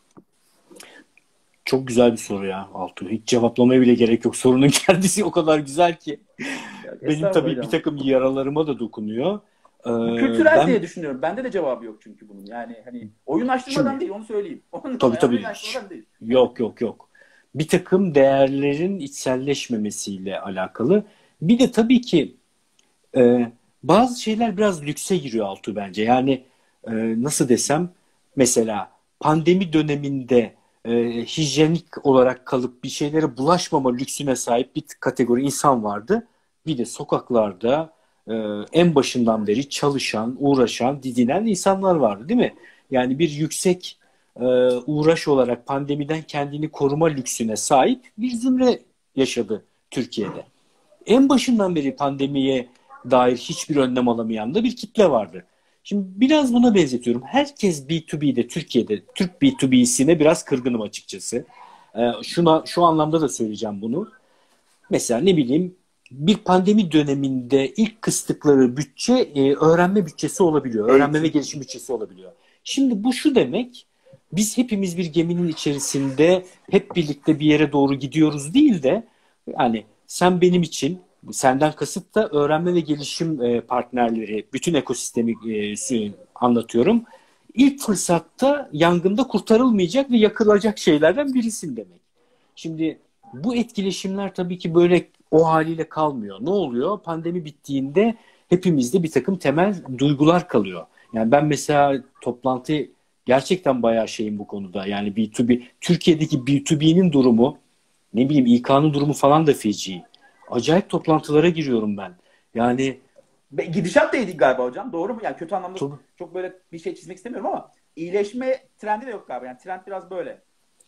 Çok güzel bir soru ya Altuğ. Hiç cevaplamaya bile gerek yok. Sorunun kendisi o kadar güzel ki. Benim tabii hocam. bir takım yaralarıma da dokunuyor. Ee, Bu kültürel ben diye düşünüyorum. Bende de cevabı yok çünkü bunun. Yani hani oyunlaştırmadan şimdi değil onu söyleyeyim. tabii Yani tabii oyunlaştırmadan değil. yok yok yok. Bir takım değerlerin içselleşmemesiyle alakalı. Bir de tabii ki e, bazı şeyler biraz lükse giriyor Altuğ bence. Yani e, nasıl desem, mesela pandemi döneminde e, hijyenik olarak kalıp bir şeylere bulaşmama lüksüne sahip bir kategori insan vardı. Bir de sokaklarda e, en başından beri çalışan, uğraşan, didinen insanlar vardı, değil mi? Yani bir yüksek e, uğraş olarak pandemiden kendini koruma lüksüne sahip bir zümre yaşadı Türkiye'de. En başından beri pandemiye dair hiçbir önlem alamayan da bir kitle vardı. Şimdi biraz buna benzetiyorum. Herkes B iki B'de Türkiye'de, Türk B iki B'sine biraz kırgınım açıkçası. Ee, şuna şu anlamda da söyleyeceğim bunu. Mesela ne bileyim, bir pandemi döneminde ilk kıstıkları bütçe e, öğrenme bütçesi olabiliyor. Öğrenme ve gelişim bütçesi olabiliyor. Şimdi bu şu demek: biz hepimiz bir geminin içerisinde hep birlikte bir yere doğru gidiyoruz değil de, yani sen benim için, senden kasıt da öğrenme ve gelişim e, partnerleri, bütün ekosistemi e, anlatıyorum. İlk fırsatta yangında kurtarılmayacak ve yakılacak şeylerden birisin demek. Şimdi bu etkileşimler tabii ki böyle o haliyle kalmıyor. Ne oluyor? Pandemi bittiğinde hepimizde bir takım temel duygular kalıyor. Yani ben mesela toplantı gerçekten bayağı şeyim bu konuda. Yani B iki B, Türkiye'deki B iki B'nin durumu, ne bileyim İK'nın durumu falan da feci. Acayip toplantılara giriyorum ben. Yani Be- Gidişat da iyi değil galiba hocam. Doğru mu? Yani kötü anlamda tabii. çok böyle bir şey çizmek istemiyorum ama iyileşme trendi de yok galiba. Yani trend biraz böyle.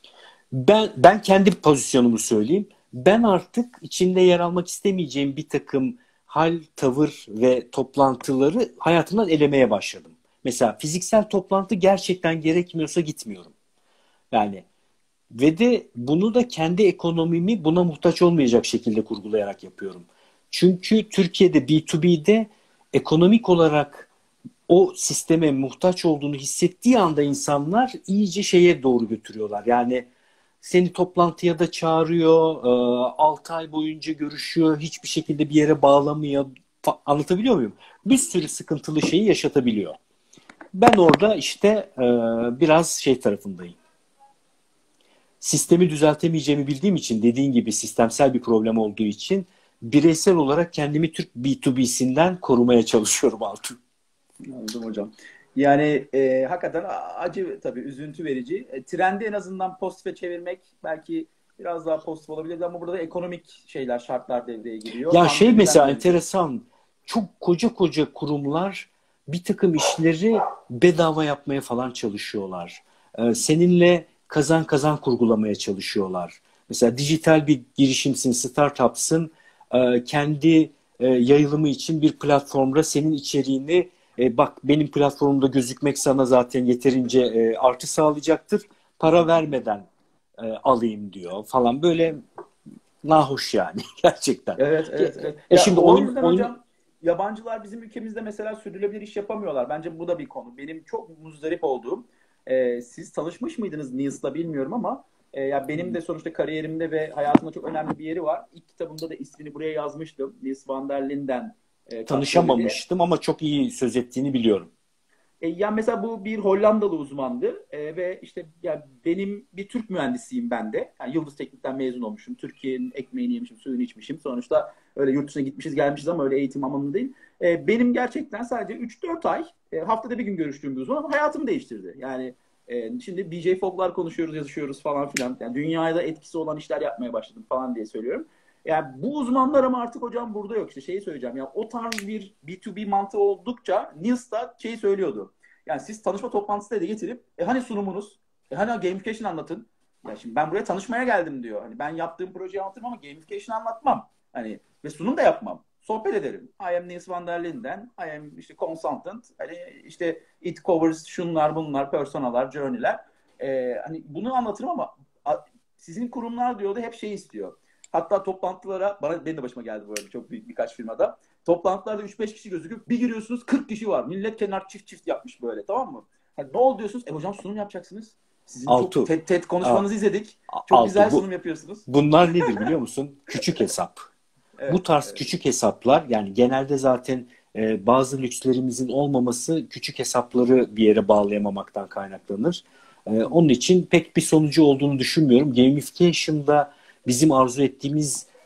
Ben, ben kendi pozisyonumu söyleyeyim. Ben artık içinde yer almak istemeyeceğim bir takım hal, tavır ve toplantıları hayatımdan elemeye başladım. Mesela fiziksel toplantı gerçekten gerekmiyorsa gitmiyorum. Yani ve de bunu da kendi ekonomimi buna muhtaç olmayacak şekilde kurgulayarak yapıyorum. Çünkü Türkiye'de B iki B'de ekonomik olarak o sisteme muhtaç olduğunu hissettiği anda insanlar iyice şeye doğru götürüyorlar. Yani seni toplantıya da çağırıyor, altı ay boyunca görüşüyor, hiçbir şekilde bir yere bağlamıyor. Anlatabiliyor muyum? Bir sürü sıkıntılı şeyi yaşatabiliyor. Ben orada işte e, biraz şey tarafındayım. Sistemi düzeltemeyeceğimi bildiğim için, dediğin gibi sistemsel bir problem olduğu için bireysel olarak kendimi Türk B iki B'sinden korumaya çalışıyorum Altun. Anladım hocam. Yani e, hakikaten acı tabii, üzüntü verici. E, trendi en azından pozitife çevirmek belki biraz daha pozitif olabilirdi ama burada da ekonomik şeyler, şartlar devreye giriyor. Ya şey Pandemiden mesela dolayı. enteresan, çok koca koca kurumlar bir takım işleri bedava yapmaya falan çalışıyorlar. Ee, seninle kazan kazan kurgulamaya çalışıyorlar. Mesela dijital bir girişimsin, startupsın, Ee, kendi e, yayılımı için bir platformda senin içeriğini, e, bak benim platformumda gözükmek sana zaten yeterince e, artı sağlayacaktır, para vermeden e, alayım diyor falan, böyle nahoş yani gerçekten. Evet, E, evet, evet. e Ya şimdi o oyun, yüzden oyun hocam yabancılar bizim ülkemizde mesela sürdürülebilir iş yapamıyorlar. Bence bu da bir konu. Benim çok muzdarip olduğum, e, siz tanışmış mıydınız Nils'la bilmiyorum ama e, ya benim de sonuçta kariyerimde ve hayatımda çok önemli bir yeri var. İlk kitabımda da ismini buraya yazmıştım. Nils van der Linden e, katılıyor diye. tanışamamıştım ama çok iyi söz ettiğini biliyorum. E, yani mesela bu bir Hollandalı uzmandı. E, ve işte yani benim bir Türk mühendisiyim ben de. Yani Yıldız Teknik'ten mezun olmuşum. Türkiye'nin ekmeğini yemişim, suyunu içmişim. Sonuçta öyle yurt dışına gitmişiz gelmişiz ama öyle eğitim alanında değil. E, benim gerçekten sadece üç dört ay e, haftada bir gün görüştüğüm bir uzman ama hayatımı değiştirdi. Yani e, şimdi D J Fogg'lar konuşuyoruz, yazışıyoruz falan filan. Yani dünyada etkisi olan işler yapmaya başladım falan diye söylüyorum. Yani bu uzmanlar ama artık hocam burada yok. İşte şeyi söyleyeceğim. Yani o tarz bir B iki B mantığı oldukça Niels da şeyi söylüyordu. Yani siz tanışma toplantısına da getirip e hani sunumunuz? E hani gamification anlatın? Ya şimdi ben buraya tanışmaya geldim diyor. Hani ben yaptığım projeyi anlatırım ama gamification anlatmam. Hani ve sunum da yapmam. Sohbet ederim. I am Nils van der Linden. I am işte consultant. Hani işte it covers şunlar bunlar, personalar, journey'ler. Ee, hani bunu anlatırım ama sizin kurumlar diyordu hep şey istiyor. Hatta toplantılara, bana benim de başıma geldi bu arada çok büyük birkaç firmada. Toplantılarda üç beş kişi gözüküyor. Bir giriyorsunuz kırk kişi var. Millet kenar çift çift yapmış böyle, tamam mı? Hani ne oldu diyorsunuz? E hocam sunum yapacaksınız. Sizin çok Altu. TED, TED A- konuşmanızı izledik. Çok Altu. güzel Bu, sunum yapıyorsunuz. bunlar nedir biliyor musun? Küçük hesap. Bu Evet, tarz evet. küçük hesaplar, yani genelde zaten e, bazı lükslerimizin olmaması küçük hesapları bir yere bağlayamamaktan kaynaklanır. E, onun için pek bir sonucu olduğunu düşünmüyorum. Gamification'da bizim arzu ettiğimiz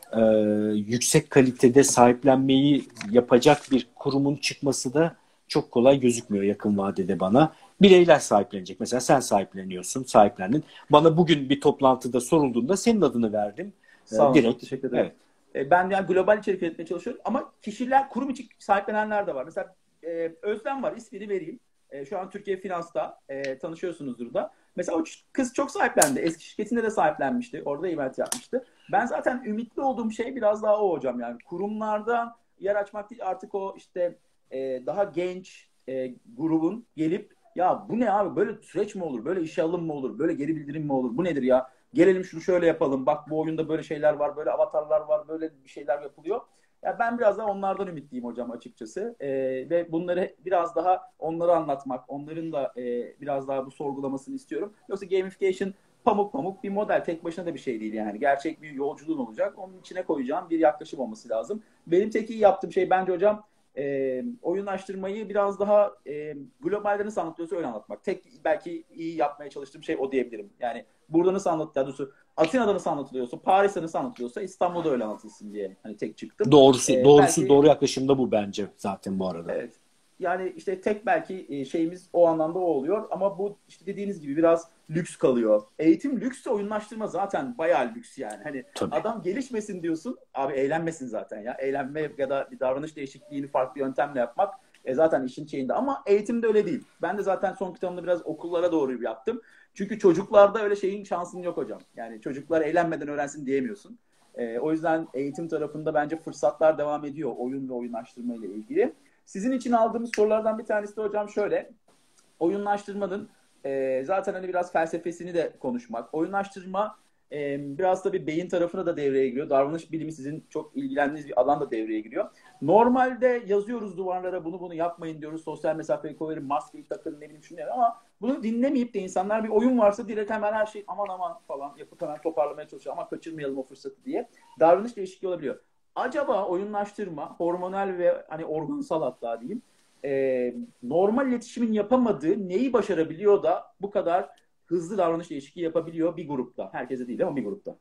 e, yüksek kalitede sahiplenmeyi yapacak bir kurumun çıkması da çok kolay gözükmüyor yakın vadede bana. Bireyler sahiplenecek. Mesela sen sahipleniyorsun, sahiplendin. Bana bugün bir toplantıda sorulduğunda senin adını verdim. Sağ E, olun, çok direkt. teşekkür ederim. Evet. E, Ben yani global içerik üretmeye çalışıyorum ama kişiler, kurum içi sahiplenenler de var. Mesela e, Özlem var, ismini vereyim. E, şu an Türkiye Finans'ta, e, tanışıyorsunuzdur da. Mesela o kız çok sahiplendi. Eski şirketinde de sahiplenmişti. Orada event yapmıştı. Ben zaten ümitli olduğum şey biraz daha o hocam. Yani kurumlarda yer açmak değil, artık o işte e, daha genç e, grubun gelip ya bu ne abi, böyle süreç mi olur, böyle işe alım mı olur, böyle geri bildirim mi olur, bu nedir ya? Gelelim şunu şöyle yapalım. Bak bu oyunda böyle şeyler var, böyle avatarlar var, böyle bir şeyler yapılıyor. Ya ben biraz daha onlardan ümitliyim hocam açıkçası. Ee, ve bunları biraz daha onlara anlatmak, onların da e, biraz daha bu sorgulamasını istiyorum. Yoksa gamification pamuk pamuk bir model, tek başına da bir şey değil yani. Gerçek bir yolculuğun olacak. Onun içine koyacağım bir yaklaşım olması lazım. Benim tek iyi yaptığım şey bence hocam e, oyunlaştırmayı biraz daha e, globalde nasıl anlatıyorsa öyle anlatmak. Tek belki iyi yapmaya çalıştığım şey o diyebilirim. Yani burada nasıl anlatılıyorsa, Atina'da nasıl anlatılıyorsa, Paris'te nasıl anlatılıyorsa İstanbul'da öyle anlatılsın diye hani tek çıktım. Doğrusu, Ee, doğrusu, belki doğru yaklaşım da bu bence zaten bu arada. evet. Yani işte tek belki e, şeyimiz o anlamda o oluyor ama bu işte dediğiniz gibi biraz lüks kalıyor. Eğitim lüksse oyunlaştırma zaten bayağı lüks yani. Hani Tabii. adam gelişmesin diyorsun, abi eğlenmesin zaten ya. Eğlenme ya da bir davranış değişikliğini farklı yöntemle yapmak e, zaten işin şeyinde. Ama eğitimde öyle değil. Ben de zaten son kitabımda biraz okullara doğru yaptım. Çünkü çocuklarda öyle şeyin şansın yok hocam. Yani çocuklar eğlenmeden öğrensin diyemiyorsun. E, o yüzden eğitim tarafında bence fırsatlar devam ediyor oyun ve oyunlaştırma ile ilgili. Sizin için aldığımız sorulardan bir tanesi de hocam şöyle. Oyunlaştırmanın e, zaten hani biraz felsefesini de konuşmak. Oyunlaştırma e, biraz da bir beyin tarafına da devreye giriyor. Davranış bilimi sizin çok ilgilendiğiniz bir alan da devreye giriyor. Normalde yazıyoruz duvarlara bunu bunu yapmayın diyoruz. Sosyal mesafeyi koyun, maskeyi takın, ne bileyim şunu yani. Ama bunu dinlemeyip de insanlar bir oyun varsa direkt hemen her şey aman aman falan yapıp hemen toparlamaya çalışıyor. Ama kaçırmayalım o fırsatı diye. Davranış değişikliği olabiliyor. Acaba oyunlaştırma, hormonal ve hani organsal hatta diyeyim, e, normal iletişimin yapamadığı neyi başarabiliyor da bu kadar hızlı davranış değişikliği yapabiliyor bir grupta. Herkese değil ama bir grupta.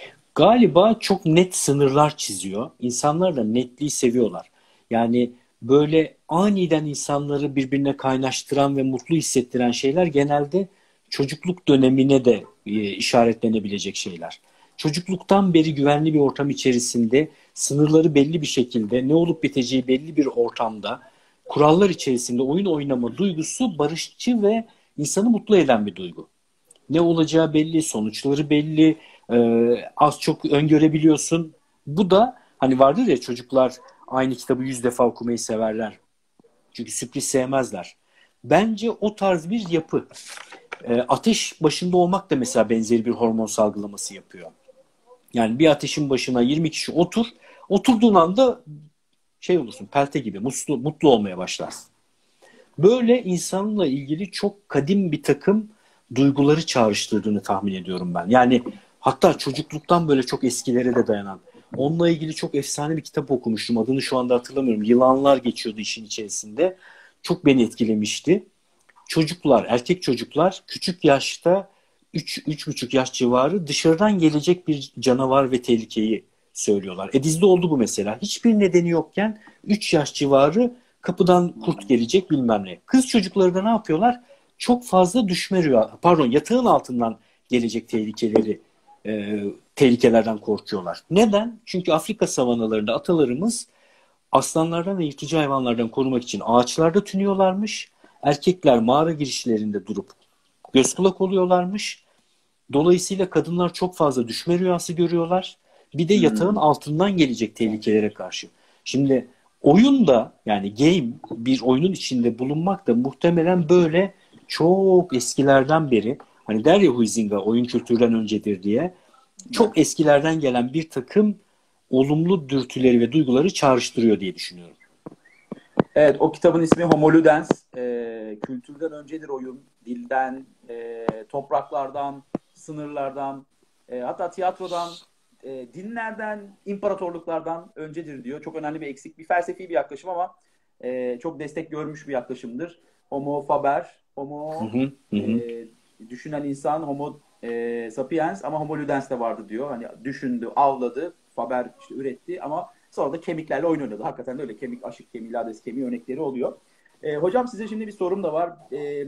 Galiba çok net sınırlar çiziyor. İnsanlar da netliği seviyorlar. Yani böyle aniden insanları birbirine kaynaştıran ve mutlu hissettiren şeyler genelde çocukluk dönemine de e, işaretlenebilecek şeyler. Çocukluktan beri güvenli bir ortam içerisinde sınırları belli bir şekilde ne olup biteceği belli bir ortamda kurallar içerisinde oyun oynama duygusu barışçı ve insanı mutlu eden bir duygu. Ne olacağı belli, sonuçları belli, e, az çok öngörebiliyorsun. Bu da hani vardır ya çocuklar aynı kitabı yüz defa okumayı severler. Çünkü sürpriz sevmezler. Bence o tarz bir yapı. E, ateş başında olmak da mesela benzeri bir hormon salgılaması yapıyor. Yani bir ateşin başına yirmi kişi otur, oturduğun anda şey olursun, pelte gibi mutlu, mutlu olmaya başlarsın. Böyle insanla ilgili çok kadim bir takım duyguları çağrıştırdığını tahmin ediyorum ben. Yani hatta çocukluktan böyle çok eskilere de dayanan. Onunla ilgili çok efsane bir kitap okumuştum. Adını şu anda hatırlamıyorum. Yılanlar geçiyordu işin içerisinde. Çok beni etkilemişti. Çocuklar, erkek çocuklar küçük yaşta üç üç buçuk yaş civarı dışarıdan gelecek bir canavar ve tehlikeyi söylüyorlar. E dizide oldu bu mesela. Hiçbir nedeni yokken üç yaş civarı kapıdan kurt gelecek bilmem ne. Kız çocukları da ne yapıyorlar? Çok fazla düşme rüya, pardon yatağın altından gelecek tehlikeleri, e, tehlikelerden korkuyorlar. Neden? Çünkü Afrika savanalarında atalarımız aslanlardan ve yırtıcı hayvanlardan korumak için ağaçlarda tünüyorlarmış. Erkekler mağara girişlerinde durup göz kulak oluyorlarmış. Dolayısıyla kadınlar çok fazla düşme rüyası görüyorlar. Bir de yatağın Hmm. altından gelecek tehlikelere karşı. Şimdi oyunda yani game bir oyunun içinde bulunmak da muhtemelen böyle çok eskilerden beri hani der ya Huizinga oyun kültürden öncedir diye çok eskilerden gelen bir takım olumlu dürtüleri ve duyguları çağrıştırıyor diye düşünüyorum. Evet, o kitabın ismi Homo Ludens. E, kültürden öncedir oyun. Dilden, e, topraklardan, sınırlardan, e, hatta tiyatrodan, e, dinlerden, imparatorluklardan öncedir diyor. Çok önemli bir eksik. Bir felsefi bir yaklaşım ama e, çok destek görmüş bir yaklaşımdır. Homo faber, Hı Homo hı, hı hı. e, düşünen insan, Homo e, sapiens ama Homo Ludens de vardı diyor. Hani düşündü, avladı, Faber işte üretti ama sonra da kemiklerle oyun oynadı. Hakikaten de öyle kemik, aşık kemiği, lades kemiği örnekleri oluyor. E, hocam size şimdi bir sorum da var. E,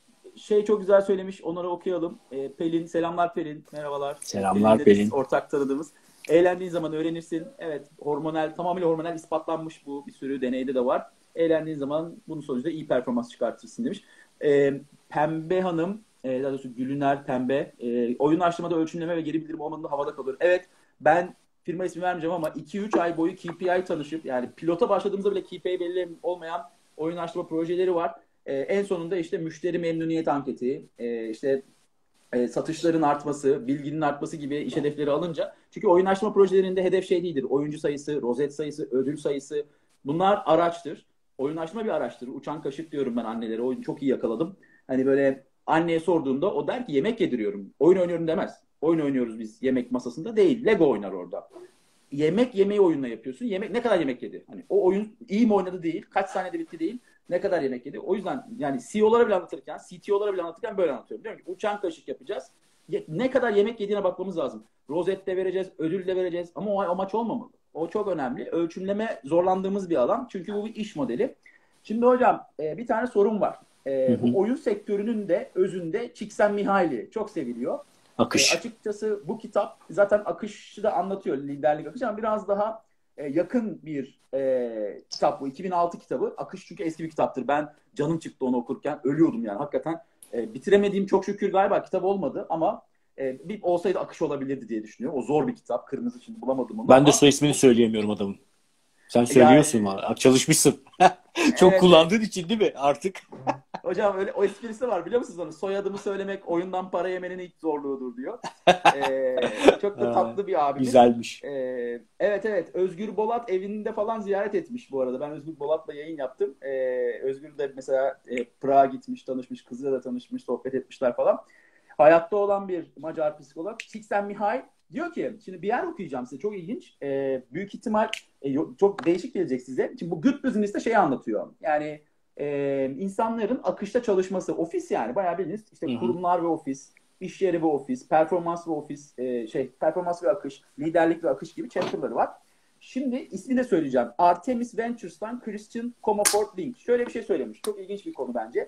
şey çok güzel söylemiş, onları okuyalım. E, Pelin, selamlar Pelin, merhabalar. Selamlar Pelin. Ortak tanıdığımız. Eğlendiğin zaman öğrenirsin. Evet, hormonal, tamamıyla hormonal ispatlanmış bu. Bir sürü deneyde de var. Eğlendiğin zaman bunun sonucunda iyi performans çıkartırsın demiş. E, Pembe Hanım, e, daha doğrusu Gülüner Pembe, e, oyun aşamada ölçümleme ve geri bildirim olmadığında havada kalıyor. Evet, ben firma ismi vermeyeceğim ama iki üç ay boyu K P I tanışıp, yani pilota başladığımızda bile K P I belli olmayan oyun açma projeleri var. Ee, en sonunda işte müşteri memnuniyet anketi, e, işte e, satışların artması, bilginin artması gibi iş hedefleri alınca. Çünkü oyun açma projelerinde hedef şey değildir. Oyuncu sayısı, rozet sayısı, ödül sayısı. Bunlar araçtır. Oyun açma bir araçtır. Uçan kaşık diyorum ben annelere. Oyunu çok iyi yakaladım. Hani böyle anneye sorduğumda o der ki yemek yediriyorum. Oyun oynuyorum demez. Oyun oynuyoruz biz yemek masasında değil. Lego oynar orada. Yemek yemeği oyunla yapıyorsun. Yemek ne kadar yemek yedi? Hani o oyun iyi mi oynadı değil, kaç saniyede bitti değil, ne kadar yemek yedi. O yüzden yani C E O'lara bile anlatırken, C T O'lara bile anlatırken böyle anlatıyorum. Diyorum ki uçan kaşık yapacağız. Ne kadar yemek yediğine bakmamız lazım. Rozet de vereceğiz, ödül de vereceğiz ama o amaç olmamalı. O çok önemli. Ölçümleme zorlandığımız bir alan. Çünkü bu bir iş modeli. Şimdi hocam bir tane sorum var. Bu oyun sektörünün de özünde Csikszentmihalyi çok seviliyor. Akış. E, açıkçası bu kitap zaten akışı da anlatıyor, liderlik akışı ama biraz daha e, yakın bir e, kitap bu. iki bin altı kitabı. Akış çünkü eski bir kitaptır. Ben canım çıktı onu okurken. Ölüyordum yani hakikaten. E, bitiremediğim çok şükür galiba kitap olmadı ama e, bir olsaydı akış olabilirdi diye düşünüyorum. O zor bir kitap. Kırmızı için bulamadım onu. Ben ama... de soy ismini söyleyemiyorum adamın. Sen söylüyorsun yani, valla. Çalışmışsın. Çok evet, kullandığın için değil mi artık? Hocam öyle o esprisi var biliyor musunuz onu? Soyadımı söylemek oyundan para yemenin ilk zorluğudur diyor. Ee, çok da tatlı bir abimiz. Güzelmiş. Ee, evet evet Özgür Bolat evinde falan ziyaret etmiş bu arada. Ben Özgür Bolat'la yayın yaptım. Ee, Özgür de mesela e, Prag'a gitmiş, tanışmış, kızıyla da tanışmış, sohbet etmişler falan. Hayatta olan bir Macar psikolog. Csikszentmihalyi diyor ki, şimdi bir yer okuyacağım size çok ilginç. Ee, büyük ihtimal e, çok değişik gelecek size. Şimdi bu Good Business'te şeyi anlatıyor. Yani Ee, insanların akışta çalışması, ofis yani bayağı bildiğiniz işte hı hı. kurumlar ve ofis, iş yeri ve ofis, performans ve ofis, e, şey performans ve akış, liderlik ve akış gibi chapter'ları var. Şimdi ismini de söyleyeceğim. Artemis Ventures'tan Christian Comerford-Link. Şöyle bir şey söylemiş. Çok ilginç bir konu bence.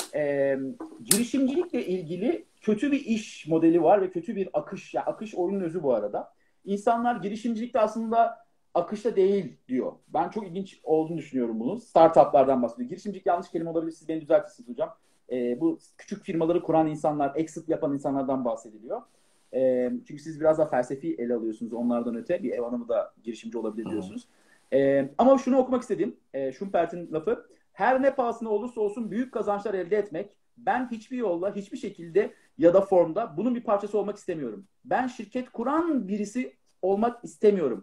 Ee, girişimcilikle ilgili kötü bir iş modeli var ve kötü bir akış. Yani akış oyunun özü bu arada. İnsanlar girişimcilikte aslında akışta değil diyor. Ben çok ilginç olduğunu düşünüyorum bunu. Startuplardan bahsediyor. Girişimcilik yanlış kelime olabilir. Siz beni düzeltirsiniz hocam. Ee, bu küçük firmaları kuran insanlar, exit yapan insanlardan bahsediliyor. Ee, çünkü siz biraz daha felsefi ele alıyorsunuz onlardan öte. Bir ev hanımı da girişimci olabilir diyorsunuz. Ee, ama şunu okumak istedim. Ee, Schumpeter'in lafı. Her ne pahasına olursa olsun büyük kazançlar elde etmek. Ben hiçbir yolla, hiçbir şekilde ya da formda bunun bir parçası olmak istemiyorum. Ben şirket kuran birisi olmak istemiyorum.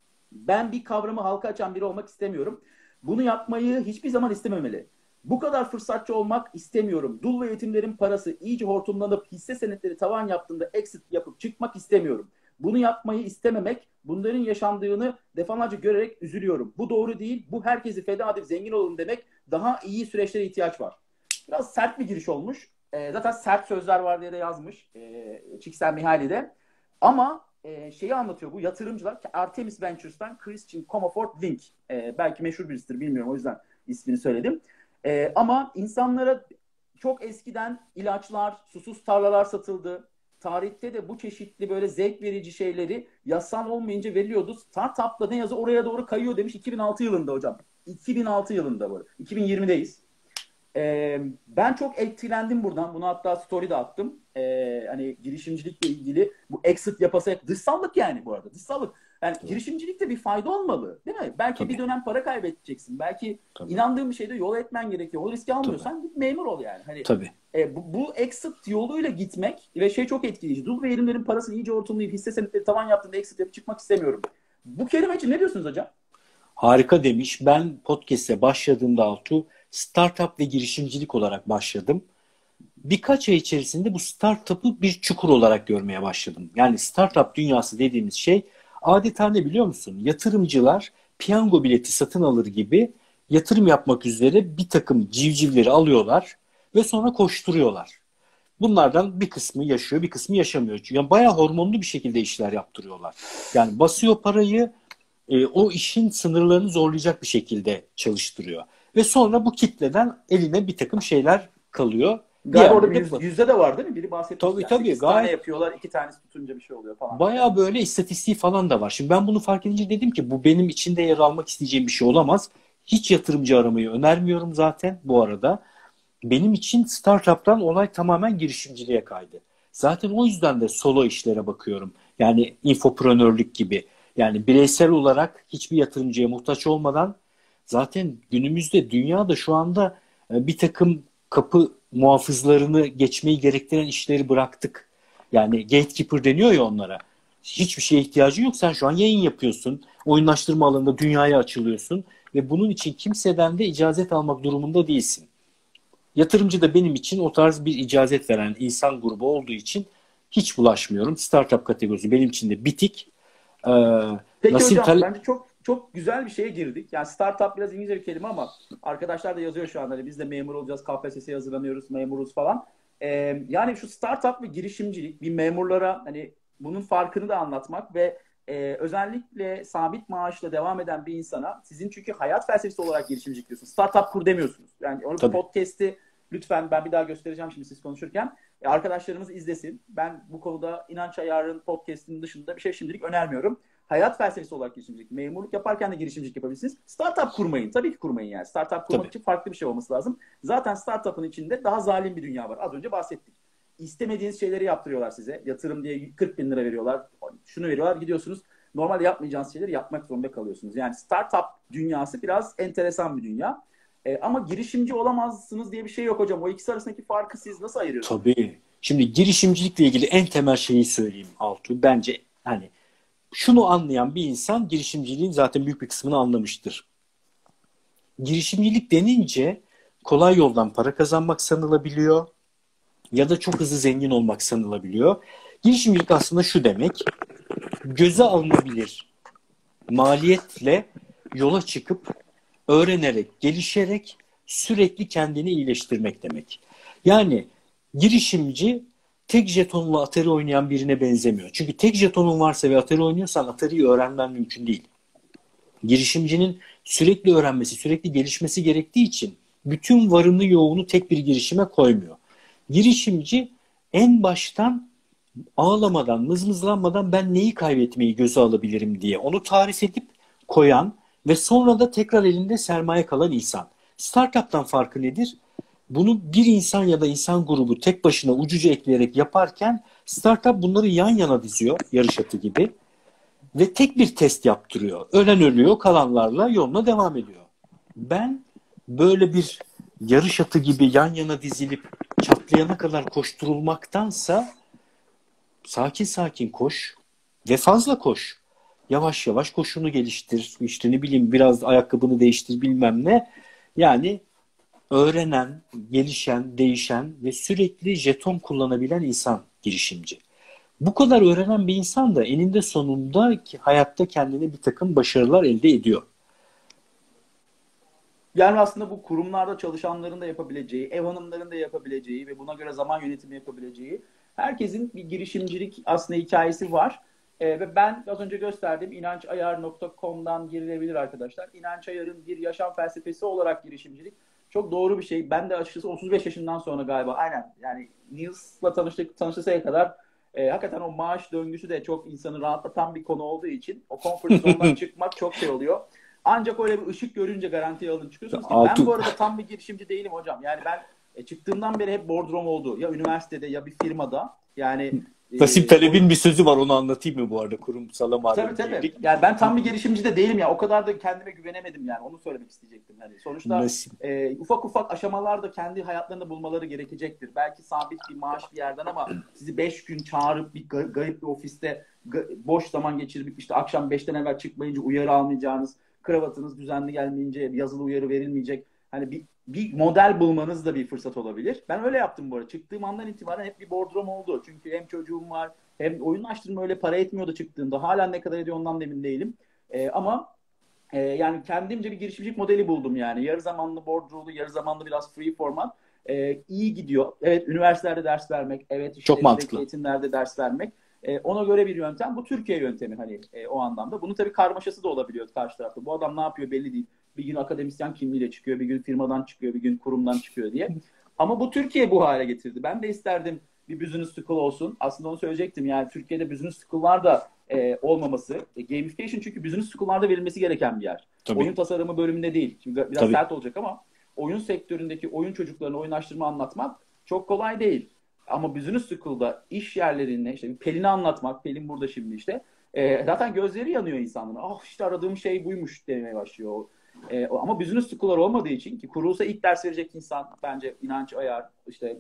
Ben bir kavramı halka açan biri olmak istemiyorum. Bunu yapmayı hiçbir zaman istememeli. Bu kadar fırsatçı olmak istemiyorum. Dul ve yetimlerin parası iyice hortumlanıp hisse senetleri tavan yaptığında exit yapıp çıkmak istemiyorum. Bunu yapmayı istememek, bunların yaşandığını defalarca görerek üzülüyorum. Bu doğru değil. Bu herkesi feda edip zengin olun demek. Daha iyi süreçlere ihtiyaç var. Biraz sert bir giriş olmuş. E, zaten sert sözler var diye de yazmış. E, Csikszentmihalyi'de. Ama e, şeyi anlatıyor bu yatırımcılar. Artemis Ventures'tan Christian Comerford-Link. E, belki meşhur birisidir bilmiyorum o yüzden ismini söyledim. E, ama insanlara çok eskiden ilaçlar, susuz tarlalar satıldı. Tarihte de bu çeşitli böyle zevk verici şeyleri yasal olmayınca veriliyordu. Startup'la ne yazı oraya doğru kayıyor demiş iki bin altı yılında hocam. iki bin altı yılında bu. iki bin yirmideyiz. Ee, ben çok etkilendim buradan. Bunu hatta story de attım. Ee, hani girişimcilikle ilgili bu exit yapası dışsallık yani bu arada. Dışsallık. Yani Tabii. girişimcilikte bir fayda olmalı. Değil mi? Belki Tabii. bir dönem para kaybedeceksin. Belki Tabii. inandığın bir şeyde yol etmen gerekiyor. O riski almıyorsan git memur ol yani. Hani, Tabii. E, bu, bu exit yoluyla gitmek ve şey çok etkileyici. Dul ve yerimlerin parasını iyice hortumlayıp hisse senetleri tavan yaptığında exit yapıp çıkmak istemiyorum. Bu kelime için ne diyorsunuz hocam? Harika demiş. Ben podcast'e başladığımda Altuğ startup ve girişimcilik olarak başladım. Birkaç ay içerisinde bu startup'ı bir çukur olarak görmeye başladım. Yani startup dünyası dediğimiz şey adeta ne biliyor musun? Yatırımcılar piyango bileti satın alır gibi yatırım yapmak üzere bir takım civcivleri alıyorlar ve sonra koşturuyorlar. Bunlardan bir kısmı yaşıyor, bir kısmı yaşamıyor. Yani bayağı hormonlu bir şekilde işler yaptırıyorlar. Yani basıyor parayı, e, o işin sınırlarını zorlayacak bir şekilde çalıştırıyor. Ve sonra bu kitleden eline bir takım şeyler kalıyor. Galiba orada bir Diğerleri yüz, de yüzde de var değil mi? Biri bahsetmişti. tabii Yani tabii sekiz tane gayet yapıyorlar, iki tanesi tutunca bir şey oluyor falan diye. bayağı böyle istatistiği falan da var. Şimdi ben bunu fark edince dedim ki bu benim içinde yer almak isteyeceğim bir şey olamaz. Hiç yatırımcı aramayı önermiyorum zaten bu arada. Benim için startup'tan olay tamamen girişimciliğe kaydı. Zaten o yüzden de solo işlere bakıyorum. Yani infoprenörlük gibi. Yani bireysel olarak hiçbir yatırımcıya muhtaç olmadan zaten günümüzde dünyada şu anda e, bir takım kapı muhafızlarını geçmeyi gerektiren işleri bıraktık. Yani gatekeeper deniyor ya onlara. Hiçbir şeye ihtiyacın yok. Sen şu an yayın yapıyorsun. Oyunlaştırma alanında dünyaya açılıyorsun. Ve bunun için kimseden de icazet almak durumunda değilsin. Yatırımcı da benim için o tarz bir icazet veren insan grubu olduğu için hiç bulaşmıyorum. Startup kategorisi benim için de bitik. Ee, Peki Nasıl hocam, tal- bence çok çok güzel bir şeye girdik. Yani startup biraz İngilizce bir kelime ama arkadaşlar da yazıyor şu anda. Hani biz de memur olacağız, K P S S'ye hazırlanıyoruz, memuruz falan. Ee, yani şu startup ve girişimcilik bir memurlara hani bunun farkını da anlatmak ve e, özellikle sabit maaşla devam eden bir insana, sizin çünkü hayat felsefesi olarak girişimcilik diyorsunuz. Startup kur demiyorsunuz. Yani onu Tabii. podcast'i lütfen, ben bir daha göstereceğim şimdi siz konuşurken. E, arkadaşlarımız izlesin. Ben bu konuda İnanç Ayar'ın podcast'inin dışında bir şey şimdilik önermiyorum. Hayat felsefesi olarak girişimcilik. Memurluk yaparken de girişimcilik yapabilirsiniz. Startup kurmayın. Tabii ki kurmayın yani. Startup kurmak Tabii. için farklı bir şey olması lazım. Zaten startup'ın içinde daha zalim bir dünya var. Az önce bahsettik. İstemediğiniz şeyleri yaptırıyorlar size. Yatırım diye kırk bin lira veriyorlar. Şunu veriyorlar. Gidiyorsunuz. Normalde yapmayacağınız şeyleri yapmak zorunda kalıyorsunuz. Yani startup dünyası biraz enteresan bir dünya. E, ama girişimci olamazsınız diye bir şey yok hocam. O ikisi arasındaki farkı siz nasıl ayırıyorsunuz? Tabii. Şimdi girişimcilikle ilgili en temel şeyi söyleyeyim Altuğ. Bence hani şunu anlayan bir insan girişimciliğin zaten büyük bir kısmını anlamıştır. Girişimcilik denince kolay yoldan para kazanmak sanılabiliyor ya da çok hızlı zengin olmak sanılabiliyor. Girişimcilik aslında şu demek: göze alınabilir maliyetle yola çıkıp öğrenerek, gelişerek sürekli kendini iyileştirmek demek. Yani girişimci tek jetonla Atari oynayan birine benzemiyor. Çünkü tek jetonun varsa ve Atari oynuyorsan Atari'yi öğrenmen mümkün değil. Girişimcinin sürekli öğrenmesi, sürekli gelişmesi gerektiği için bütün varını yoğunu tek bir girişime koymuyor. Girişimci en baştan ağlamadan, mızmızlanmadan ben neyi kaybetmeyi göze alabilirim diye onu tarif edip koyan ve sonra da tekrar elinde sermaye kalan insan. Startup'tan farkı nedir? Bunu bir insan ya da insan grubu tek başına ucuca ekleyerek yaparken startup bunları yan yana diziyor, yarış atı gibi. Ve tek bir test yaptırıyor. Ölen ölüyor, kalanlarla yoluna devam ediyor. Ben böyle bir yarış atı gibi yan yana dizilip çatlayana kadar koşturulmaktansa sakin sakin koş ve fazla koş. Yavaş yavaş koşunu geliştir. İşte ne bileyim biraz ayakkabını değiştir bilmem ne. Yani öğrenen, gelişen, değişen ve sürekli jeton kullanabilen insan girişimci. Bu kadar öğrenen bir insan da eninde sonunda ki hayatta kendine bir takım başarılar elde ediyor. Yani aslında bu kurumlarda çalışanların da yapabileceği, ev hanımların da yapabileceği ve buna göre zaman yönetimi yapabileceği herkesin bir girişimcilik aslında hikayesi var. Ee, ve ben az önce gösterdiğim inanç ayar nokta com'dan girilebilir arkadaşlar. İnanç Ayar'ın bir yaşam felsefesi olarak girişimcilik çok doğru bir şey. Ben de açıkçası otuz beş yaşından sonra galiba aynen yani Nils'la tanıştık, tanıştıkça kadar e, hakikaten o maaş döngüsü de çok insanı rahatlatan bir konu olduğu için o comfort zone'dan çıkmak çok şey oluyor. Ancak öyle bir ışık görünce garantiye alın çıkıyorsunuz ki ben bu arada tam bir girişimci değilim hocam. Yani ben e, çıktığımdan beri hep boardroom oldu. Ya üniversitede ya bir firmada. Yani Nasip e, Taleb'in o... bir sözü var, onu anlatayım mı bu arada, kurumsala malum Tabii tabii. diyelim. Yani ben tam bir girişimci de değilim ya. O kadar da kendime güvenemedim yani. Onu söylemek isteyecektim. Yani sonuçta e, ufak ufak aşamalarda kendi hayatlarında bulmaları gerekecektir. Belki sabit bir maaş bir yerden ama sizi beş gün çağırıp bir garip bir ofiste boş zaman geçirip işte akşam beşten evvel çıkmayınca uyarı almayacağınız, kravatınız düzenli gelmeyince yazılı uyarı verilmeyecek. Hani bir bir model bulmanız da bir fırsat olabilir. Ben öyle yaptım bu arada. Çıktığım andan itibaren hep bir boardroom oldu. Çünkü hem çocuğum var, hem oyunlaştırma öyle para etmiyordu çıktığında. Hala ne kadar ediyor ondan da emin değilim. Ee, ama e, yani kendimce bir girişimcilik modeli buldum yani. Yarı zamanlı boardroom'lu, yarı zamanlı biraz free format. e, iyi gidiyor. Evet, üniversitelerde ders vermek, evet işte Çok mesleki mantıklı. eğitimlerde ders vermek. E, ona göre bir yöntem. Bu Türkiye yöntemi hani e, o anlamda. Bunun tabii karmaşası da olabiliyor karşı tarafta. Bu adam ne yapıyor belli değil. Bir gün akademisyen kimliğiyle çıkıyor, bir gün firmadan çıkıyor, bir gün kurumdan çıkıyor diye. Ama bu Türkiye bu hale getirdi. Ben de isterdim bir business school olsun. Aslında onu söyleyecektim. Yani Türkiye'de business school'lar da e, olmaması. E, gamification çünkü business school'larda verilmesi gereken bir yer. Tabii. Oyun tasarımı bölümünde değil. Şimdi biraz Tabii. sert olacak ama oyun sektöründeki oyun çocuklarına oyunlaştırma anlatmak çok kolay değil. Ama business school'da iş yerlerine işte Pelin'i anlatmak, Pelin burada şimdi işte e, zaten gözleri yanıyor insanların. Ah işte aradığım şey buymuş demeye başlıyor. E, ama business school'lar olmadığı için ki kurulsa ilk ders verecek insan bence İnanç Ayar, işte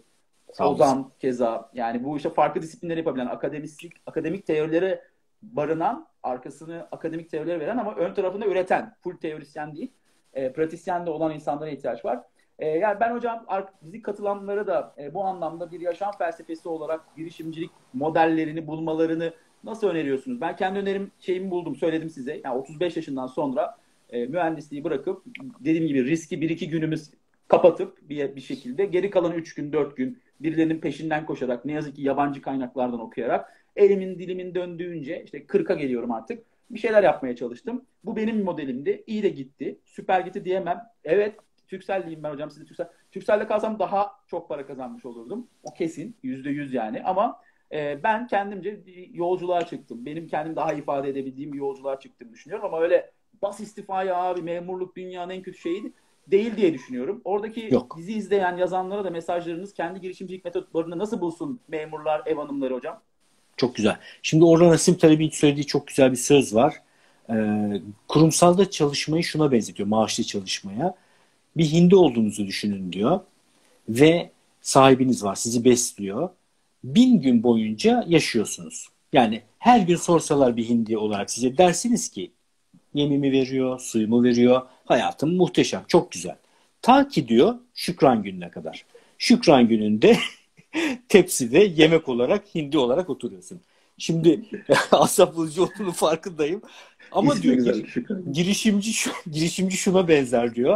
Ozan keza yani bu işte farklı disiplinleri yapabilen akademistik, akademik teorilere barınan, arkasını akademik teorileri veren ama ön tarafında üreten, full teorisyen değil, e, pratisyen de olan insanlara ihtiyaç var. E, yani ben hocam bizi katılanlara da e, bu anlamda bir yaşam felsefesi olarak girişimcilik modellerini bulmalarını nasıl öneriyorsunuz? Ben kendi önerim şeyimi buldum, söyledim size. Yani otuz beş yaşından sonra e, mühendisliği bırakıp dediğim gibi riski bir iki günümüz kapatıp bir, bir şekilde geri kalan üç gün dört gün birilerinin peşinden koşarak ne yazık ki yabancı kaynaklardan okuyarak elimin dilimin döndüğünce işte kırka geliyorum artık. Bir şeyler yapmaya çalıştım. Bu benim modelimdi. İyi de gitti. Süper gitti diyemem. Evet, Turkcell'liyim ben hocam. Siz de Turkcell. Turkcell'de kalsam daha çok para kazanmış olurdum. O kesin. Yüzde yüz yani. Ama e, ben kendimce bir yolculuğa çıktım. Benim kendim daha ifade edebildiğim bir yolculuğa çıktığımı düşünüyorum. Ama öyle bas istifaya abi memurluk dünyanın en kötü şeyiydi değil diye düşünüyorum. Oradaki Yok. bizi izleyen yazanlara da mesajlarınız kendi girişimcilik metotlarını nasıl bulsun memurlar, ev hanımları hocam? Çok güzel. Şimdi orada Nassim Taleb'in söylediği çok güzel bir söz var. Ee, kurumsalda çalışmayı şuna benzetiyor, maaşlı çalışmaya. Bir hindi olduğunuzu düşünün diyor. Ve sahibiniz var, sizi besliyor. Bin gün boyunca yaşıyorsunuz. Yani her gün sorsalar bir hindi olarak size dersiniz ki yemimi veriyor, suyumu veriyor, hayatım muhteşem, çok güzel. Ta ki diyor Şükran gününe kadar. Şükran gününde tepside yemek olarak hindi olarak oturuyorsun. Şimdi Asaf Bulucu olduğunu farkındayım. Ama İsmi diyor güzel, gir, girişimci şu, girişimci şuna benzer diyor.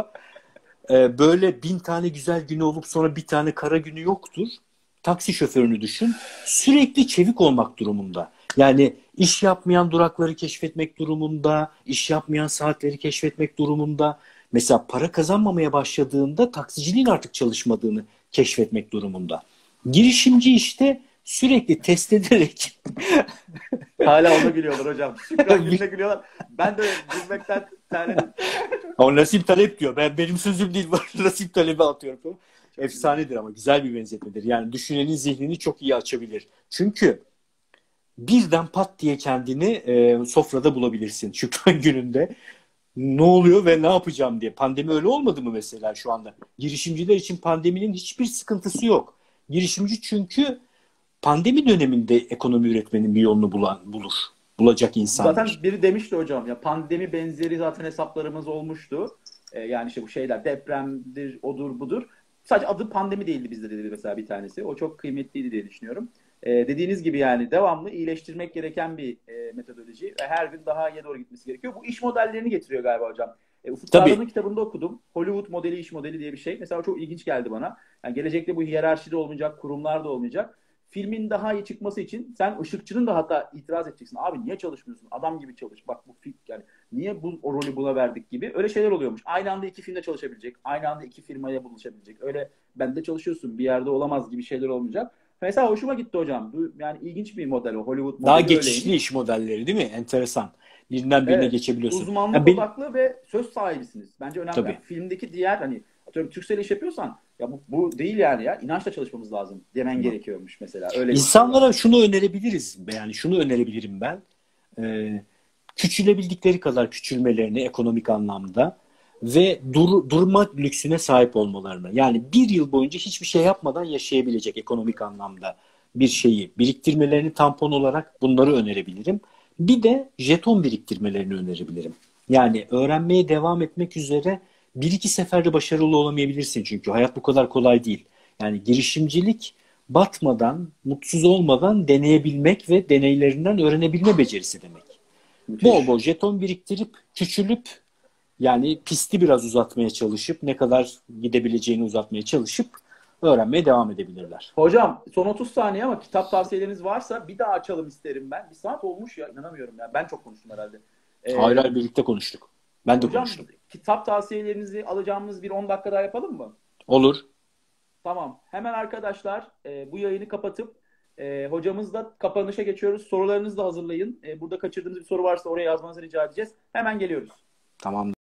Ee, böyle bin tane güzel günü olup sonra bir tane kara günü yoktur. Taksi şoförünü düşün. Sürekli çevik olmak durumunda. Yani iş yapmayan durakları keşfetmek durumunda, iş yapmayan saatleri keşfetmek durumunda. Mesela para kazanmamaya başladığında taksiciliğin artık çalışmadığını keşfetmek durumunda. Girişimci işte sürekli test ederek hala ona gülüyorlar hocam. Şükran gününe gülüyorlar. Ben de gülmekten terledim. ama Nassim Talep diyor. Ben benim sözüm değil. Nassim Talep'e atıyorum. Efsanedir ama güzel bir benzetmedir. Yani düşünenin zihnini çok iyi açabilir. Çünkü birden pat diye kendini e, sofrada bulabilirsin Şükran gününde. Ne oluyor ve ne yapacağım diye. Pandemi öyle olmadı mı mesela şu anda? Girişimciler için pandeminin hiçbir sıkıntısı yok. Girişimci çünkü pandemi döneminde ekonomi üretmenin bir yolunu bulan, bulur. Bulacak insanlar. Zaten biri demişti hocam ya pandemi benzeri zaten hesaplarımız olmuştu. Ee, yani işte bu şeyler depremdir, odur budur. Sadece adı pandemi değildi bizde dedi mesela bir tanesi. O çok kıymetliydi diye düşünüyorum. Ee, dediğiniz gibi yani devamlı iyileştirmek gereken bir e, metodoloji ve her gün daha iyiye doğru gitmesi gerekiyor. Bu iş modellerini getiriyor galiba hocam. E, Ufuk Darlan'ın kitabında okudum. Hollywood modeli, iş modeli diye bir şey. Mesela çok ilginç geldi bana. Yani gelecekte bu hiyerarşide olmayacak, kurumlar da olmayacak. Filmin daha iyi çıkması için sen ışıkçının da hatta itiraz edeceksin. Abi niye çalışmıyorsun? Adam gibi çalış. Bak bu film yani niye bu o rolü buna verdik gibi. Öyle şeyler oluyormuş. Aynı anda iki filmde çalışabilecek. Aynı anda iki firmaya buluşabilecek. Öyle bende çalışıyorsun bir yerde olamaz gibi şeyler olmayacak. Mesela hoşuma gitti hocam. Yani ilginç bir model o. Hollywood modeli Daha öyleymiş. geçişli iş modelleri değil mi? Enteresan. Birinden birine Evet. geçebiliyorsun. Uzmanlık Ya ben, odaklı ve söz sahibisiniz. Bence önemli. tabii. Yani filmdeki diğer hani atıyorum Türksel iş yapıyorsan ya bu, bu değil yani ya. İnançla çalışmamız lazım demen gerekiyormuş mesela. Öyle İnsanlara şunu önerebiliriz. Yani şunu önerebilirim ben. Ee, küçülebildikleri kadar küçülmelerini ekonomik anlamda ve dur, durma lüksüne sahip olmalarını. Yani bir yıl boyunca hiçbir şey yapmadan yaşayabilecek ekonomik anlamda bir şeyi biriktirmelerini tampon olarak bunları önerebilirim. Bir de jeton biriktirmelerini önerebilirim. Yani öğrenmeye devam etmek üzere bir iki seferde başarılı olamayabilirsin çünkü hayat bu kadar kolay değil. Yani girişimcilik batmadan, mutsuz olmadan deneyebilmek ve deneylerinden öğrenebilme becerisi demek. Müthiş. Bol bol jeton biriktirip, küçülüp yani pisti biraz uzatmaya çalışıp, ne kadar gidebileceğini uzatmaya çalışıp öğrenmeye devam edebilirler. Hocam son otuz saniye ama kitap tavsiyeleriniz varsa bir daha açalım isterim ben. Bir saat olmuş ya, inanamıyorum ya. Ben çok konuştum herhalde. Ee, Hayır hayır, birlikte konuştuk. Ben de hocam konuştum. kitap tavsiyelerinizi alacağımız bir on dakika daha yapalım mı? Olur. Tamam. Hemen arkadaşlar e, bu yayını kapatıp e, hocamızla kapanışa geçiyoruz. Sorularınızı da hazırlayın. E, burada kaçırdığımız bir soru varsa oraya yazmanızı rica edeceğiz. Hemen geliyoruz. Tamam.